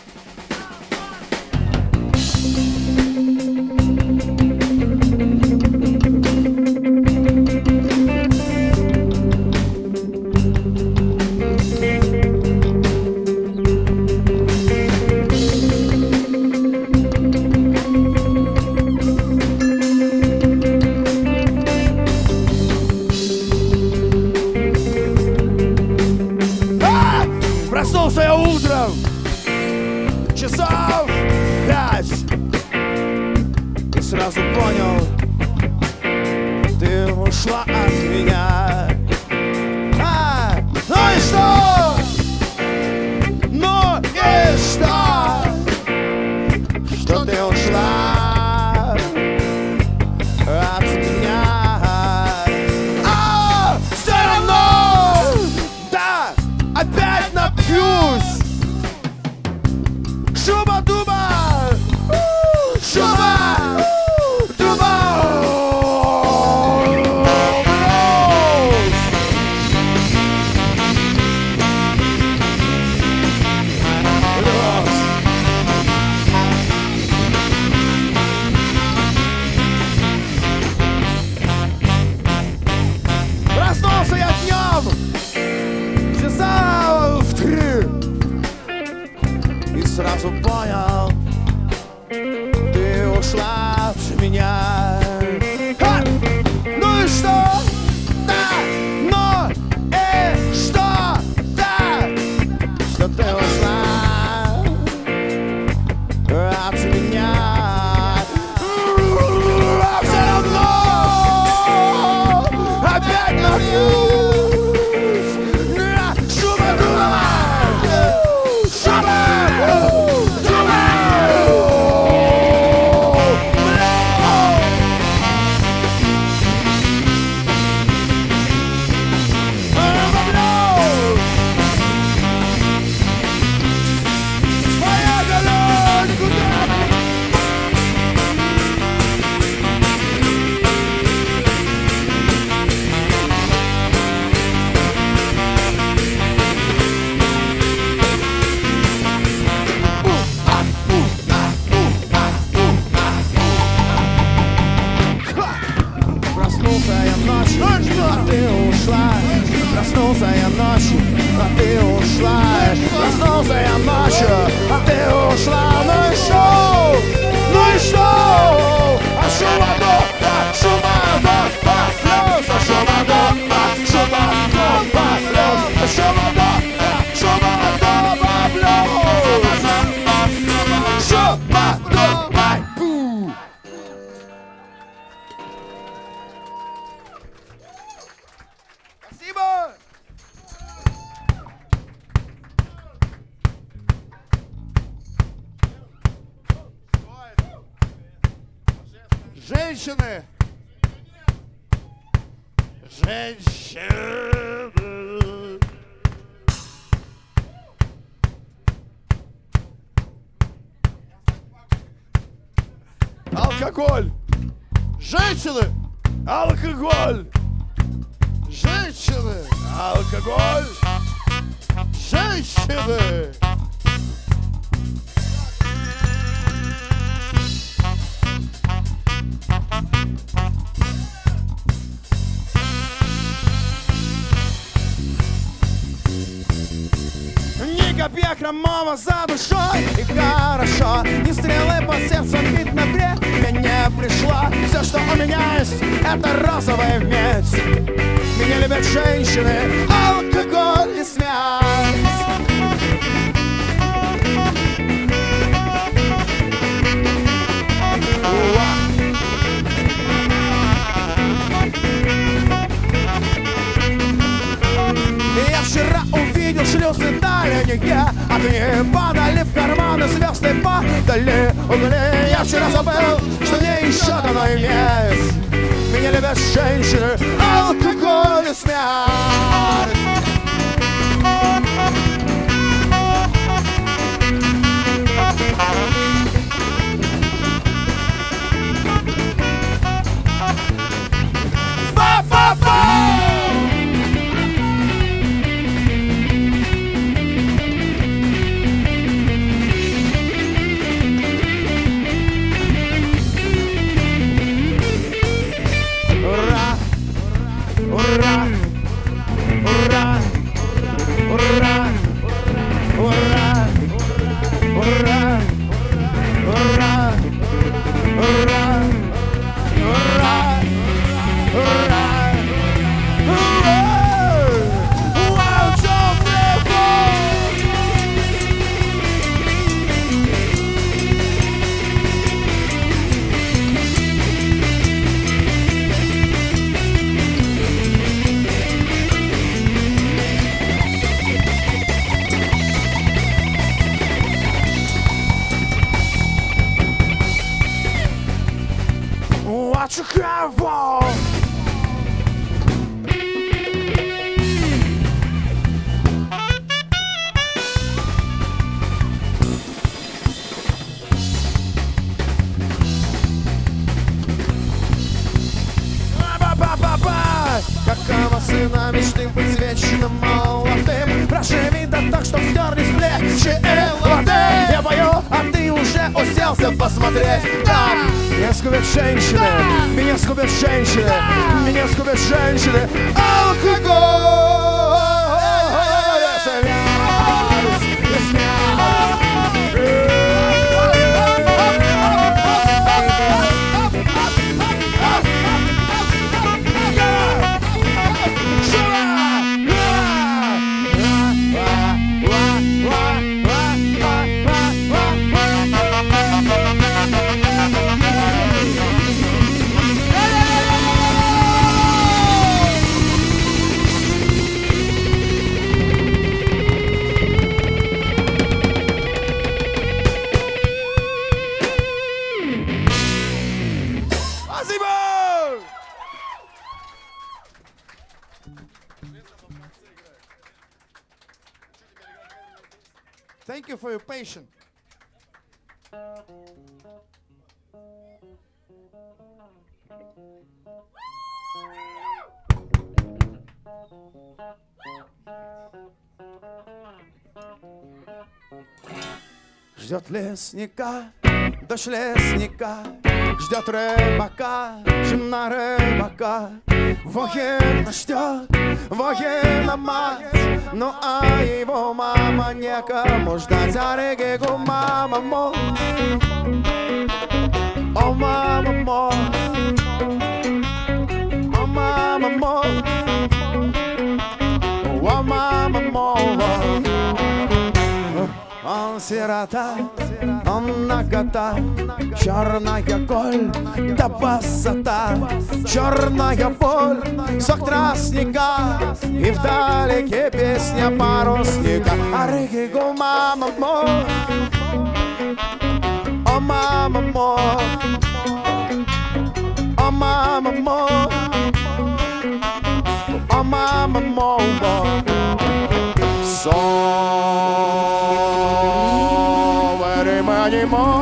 Проснулся я утром, часов пять, и сразу понял, ты ушла от меня. А, ну и что? Ну и что? Что ты ушла от меня? А, все равно, да, опять напьюсь. Шуба-дуба, шуба, дуба. Проснулся я днем, часа в три, и сразу понял, ты ушла от меня. Ха! Ну и что? Да, ну и что? Да, что ты ушла от меня. А все равно опять напьюсь. Шуба, дуба, шуба, дуба. Проснулся я ночью, а ты ушла. Проснулся я ночью, а ты ушла. Проснулся я ночью, а ты ушла. Ну и что? Ну и что? А шума до, а шума до, а плюс, а шума до, а шума до, а плюс, а шума до, а шума до, а плюс, шума до, а пу. Спасибо! Женщины! Женщины! Алкоголь! Женщины! Алкоголь! Женщины! Алкоголь! Женщины! Ни копья хромого за душой. И хорошо, ни стрелы по сердцу бить на время не пришло. Все, что у меня есть, это розовая медь. Меня любят женщины, алкоголь и смерть. Я вчера увидел шлюзы дальние, огни падали в карманы, звезды падали угли. Я вчера забыл, что мне еще дано иметь. Меня любят женщины, алкоголь и смерть. Ба-ба-ба! Ура! Ура! Ура! Ура! Ура! Ура! Ура! Ура! Ура! Ура! Ура! One, two, three, four! What you care for? Ба-ба-ба-ба! Какого сына мечты быть вечно молодым? Проживи да так, чтоб стерлись плечи и лады. Я пою, а ты уже уселся посмотреть. Да! Меня скубят женщины, меня скубят женщины, меня скубят женщины. Алкоголь! Смерть и смерть. Спасибо! Thank you for your patience. Ждет лесника, дочь лесника, ждет рыбака, жена рыбака. Воин ждет, воина мать, ну а его мама некому ждать. А регигу мама мо, о мама мо, о мама мо, о мама мо. Он сирота, он нагота, черная коль, да басота, черная боль, сок тростника, и вдалеке песня парусника. А регигу мама мо, о мама мо, о мама мо, о мама мо. So very many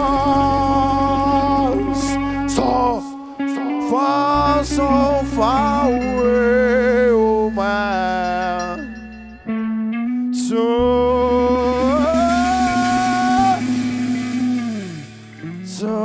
miles, so far, so far away, oh man. So, so,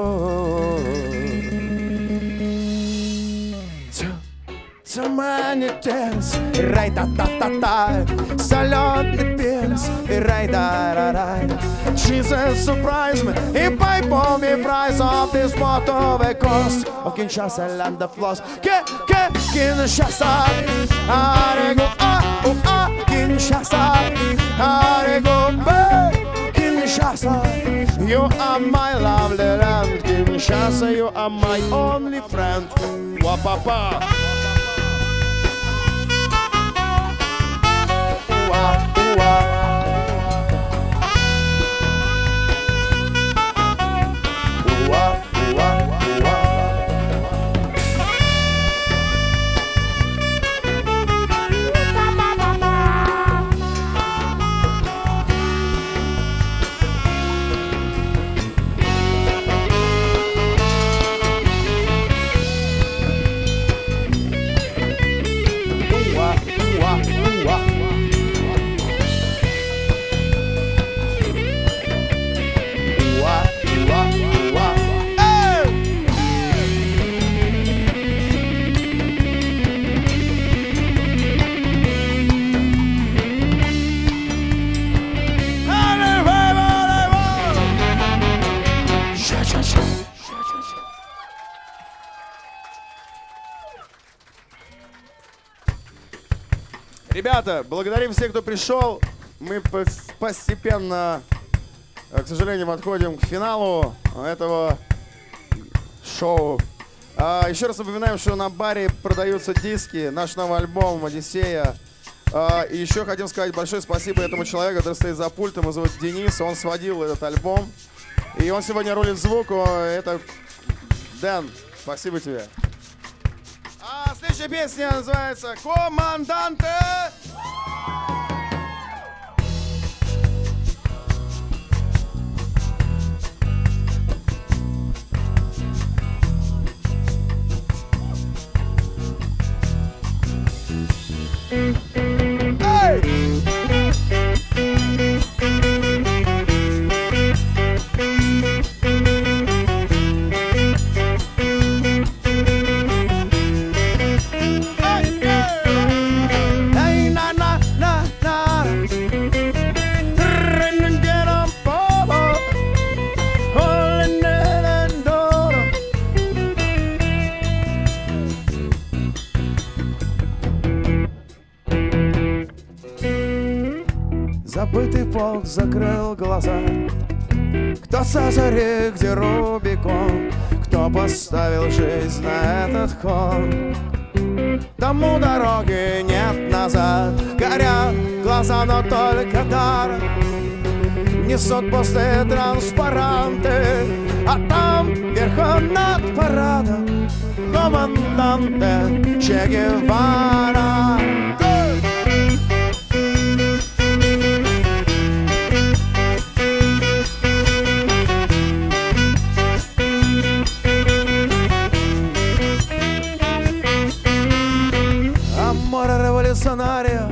so, so many tears, right, ta ta ta ta. Соленый перец и рай-да-ра-рай. Jesus surprise me, и pipe me price of this bottle of cost of Kinshasa land of lost. Ke, ke, Kinshasa, arego, ah, oh, ah, Kinshasa, arego, be, Kinshasa. You are my lovely land, Kinshasa, you are my only friend. Wa-pa-pa. Ребята, благодарим всех, кто пришел. Мы постепенно, к сожалению, отходим к финалу этого шоу. Еще раз напоминаем, что на баре продаются диски, наш новый альбом «Одиссея». И еще хотим сказать большое спасибо этому человеку, который стоит за пультом, его зовут Денис. Он сводил этот альбом. И он сегодня рулит звук. Это Дэн. Спасибо тебе. А следующая песня называется «Команданте». Забытый полк закрыл глаза. Кто Цезарь, где Рубикон? Кто поставил жизнь на этот ход? Тому дороги нет назад. Горят глаза, но только даром. Несут пустые транспаранты, а там верхом над парадом команданте Че Гевара. Амора революционария,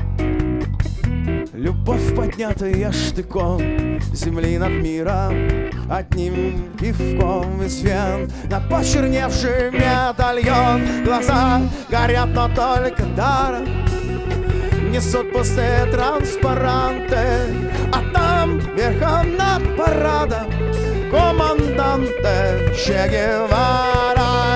любовь, поднятая штыком земли над миром, одним кивком из вен над почерневший медальон. Глаза горят, но только даром несут пустые транспаранты, а там верхом над парадом команданте Че Гевара.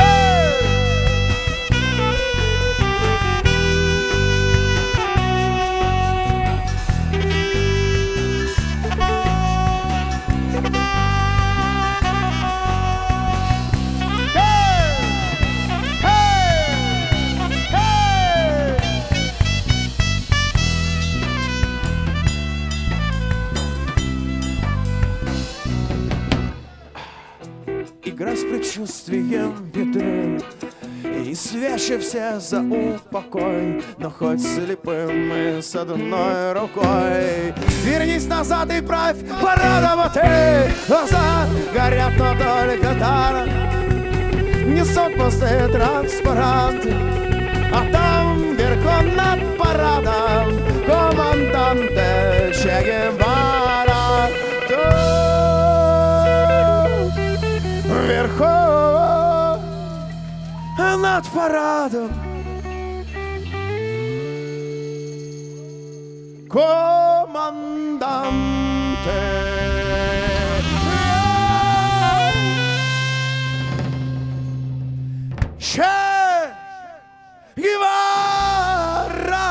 Игра с предчувствием беды, и свечи все за упокой, но хоть слепым и с одной рукой. Вернись назад и правь парадом, ты. Глаза горят, но только даром несут пустые транспаранты, а там верхом над парадом команданте Че Гевара. Верхом над парадом команданте Че Гевара.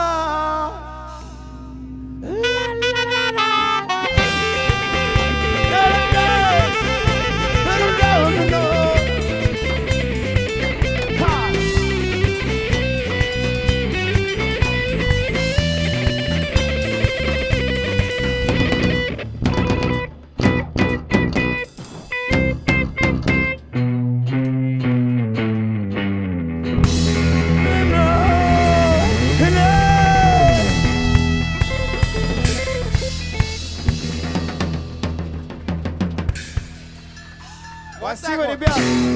Спасибо, ребят!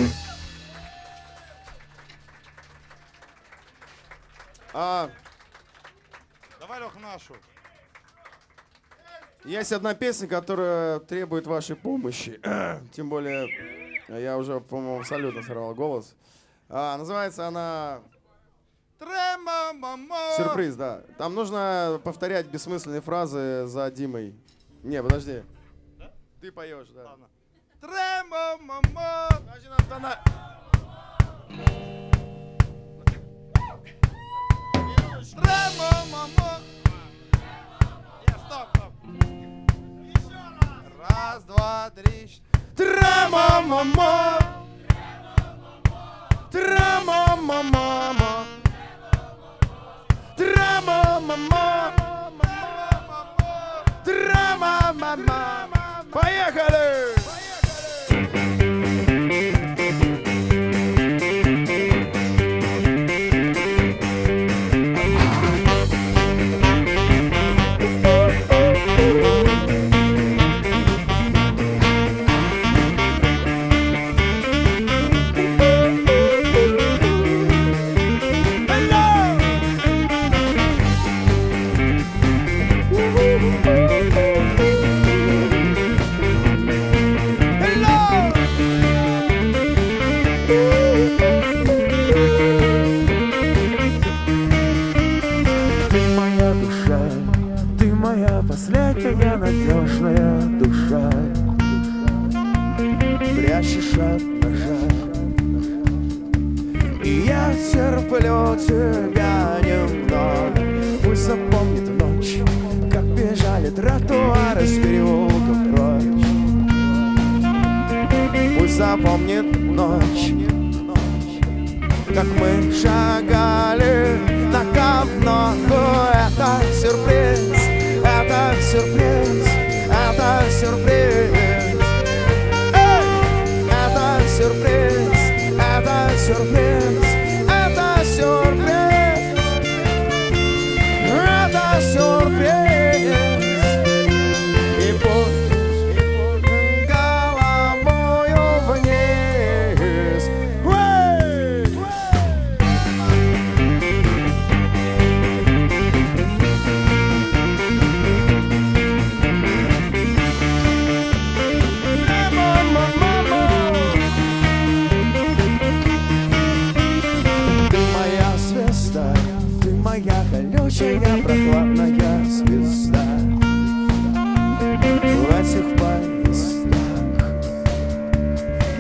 А, Давай, Лех, нашу. есть одна песня, которая требует вашей помощи. Тем более, я уже, по-моему, абсолютно сорвал голос. А, называется она «Сюрприз», да. Там нужно повторять бессмысленные фразы за Димой. Не, подожди. Да? Ты поешь, да. Ладно. Тремо, мама. Подожди, надо тона... Тремо, мама. Нет, стоп, стоп. Еще раз. Раз, два, три, четыре. Тремо, мама. Тремо, мама. Тремо, мама. Тремо, мама. Поехали! Последняя надежная душа, прячешь от ножа, и я терплю тебя немного. Пусть запомнит ночь, как бежали тротуары с переулков прочь. Пусть запомнит ночь, как мы шагали на ковногу. Это сюрприз, это сюрприз, это сюрприз, эй! Это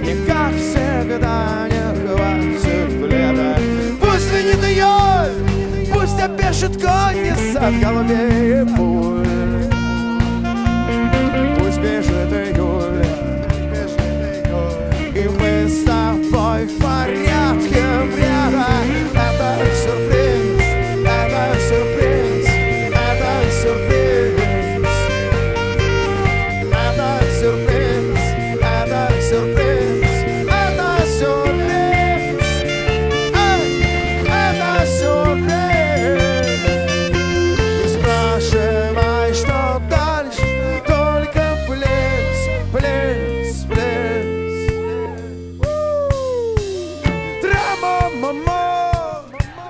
И как всегда не хватит лета. Пусть звенит июль, пусть опешит конь, несет голубей и пуль. Пусть бежит июль, и мы с тобой в порядке бреда. Это сюрприз, это сюрприз, это сюрприз. Это сюрприз, это сюрприз, это сюрприз. Эй, это сюрприз. Не спрашивай, что дальше, только плес, плес, плес. Тра-ма-ма-ма,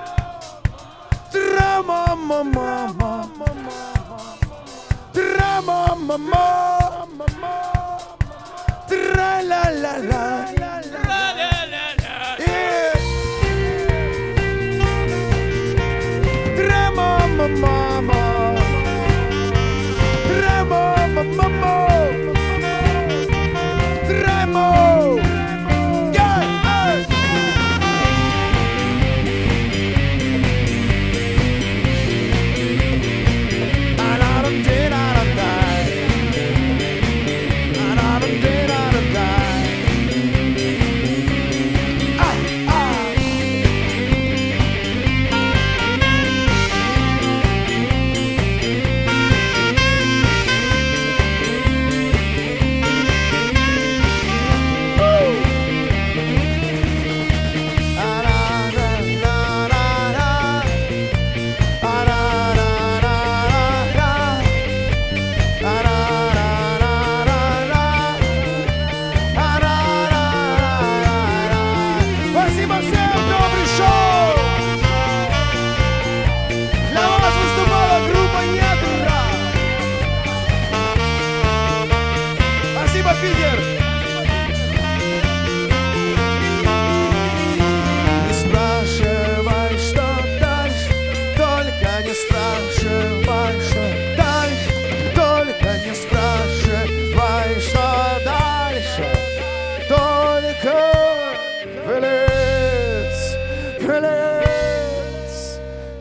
тра-ма-ма-ма, тра-ма-ма-ма, тра-ла-ла-ла. Yeah. Тра-ма-ма-ма, тра-ма-ма-ма, тра-ма. Спасибо всем, кто пришел! Для вас выступала группа Ядра. Спасибо, Питер! Не спрашивай, что дальше, только не спрашивай, что дальше, только не спрашивай, что дальше, только плес, плес,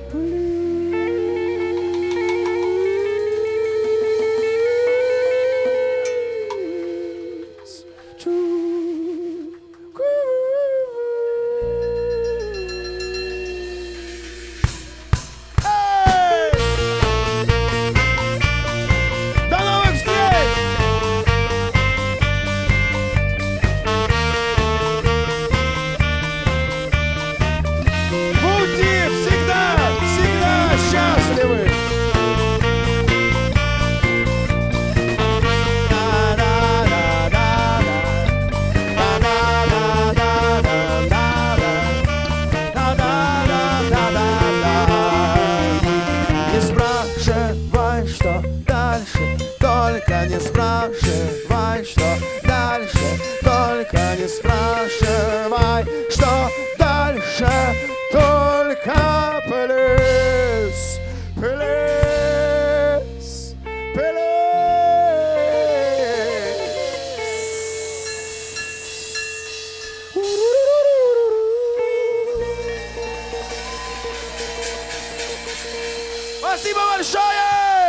плес. Эй! До новых встреч! Будьте всегда, всегда счастливы! Не спрашивай, что дальше, только не спрашивай, что дальше, только не спрашивай, что дальше, только плес, плес, плес. Спасибо большое!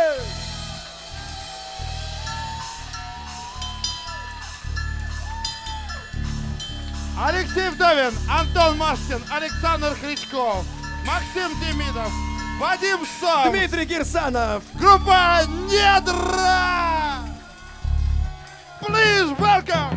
Алексей Вдовин, Антон Машкин, Александр Хричков, Максим Демидов, Вадим Сом, Дмитрий Кирсанов. группа Недра! Please welcome!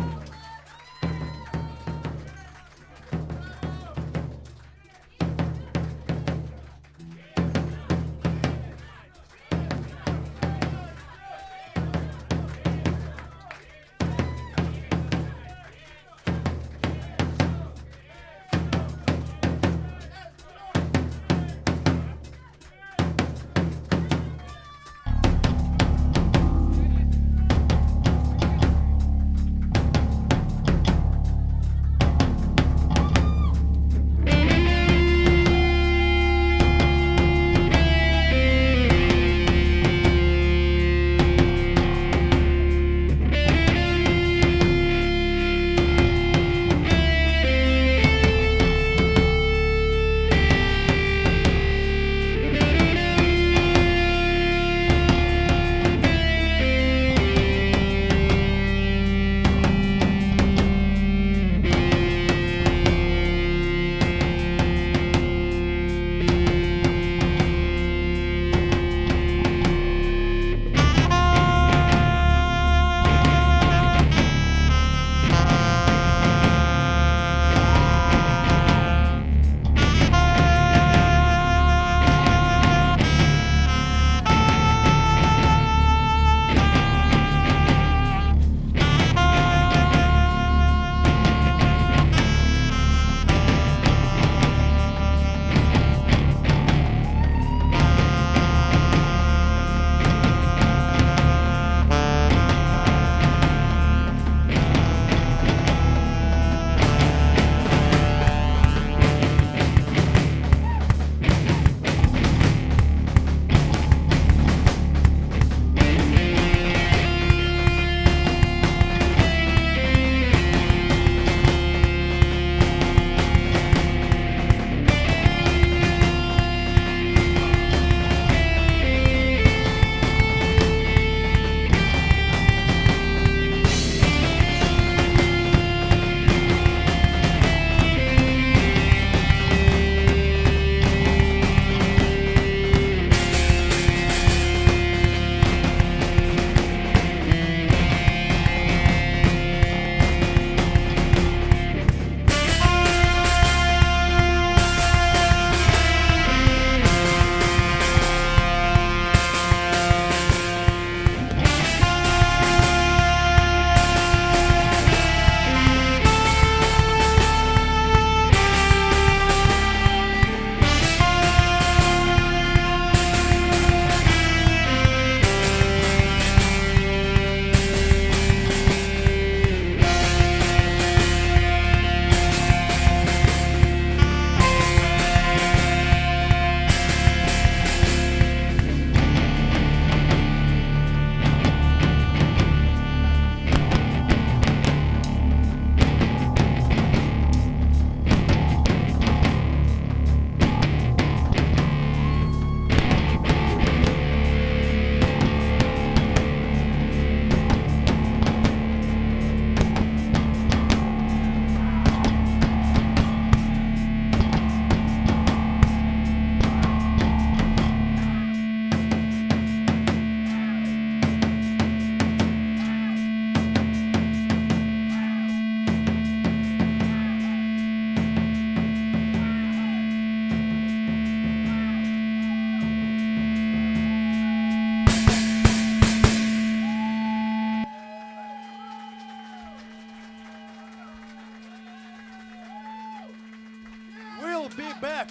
be back.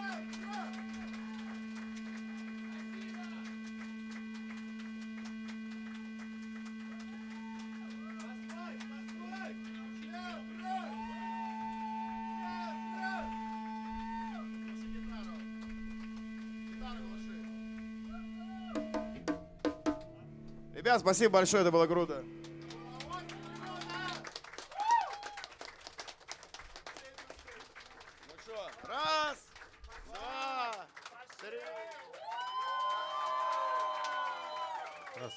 Ребят, спасибо большое, это было круто. Ну что, раз, два, три. Раз.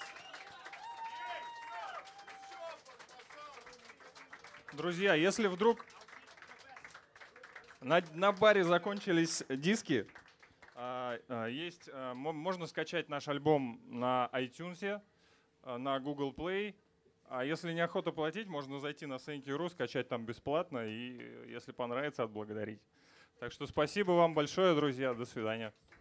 Друзья, если вдруг на, на баре закончились диски, а, а, есть, а, мо- можно скачать наш альбом на iTunes, а, на Google Play. А если неохота платить, можно зайти на Thank You точка ru, скачать там бесплатно и, если понравится, отблагодарить. Так что спасибо вам большое, друзья. До свидания.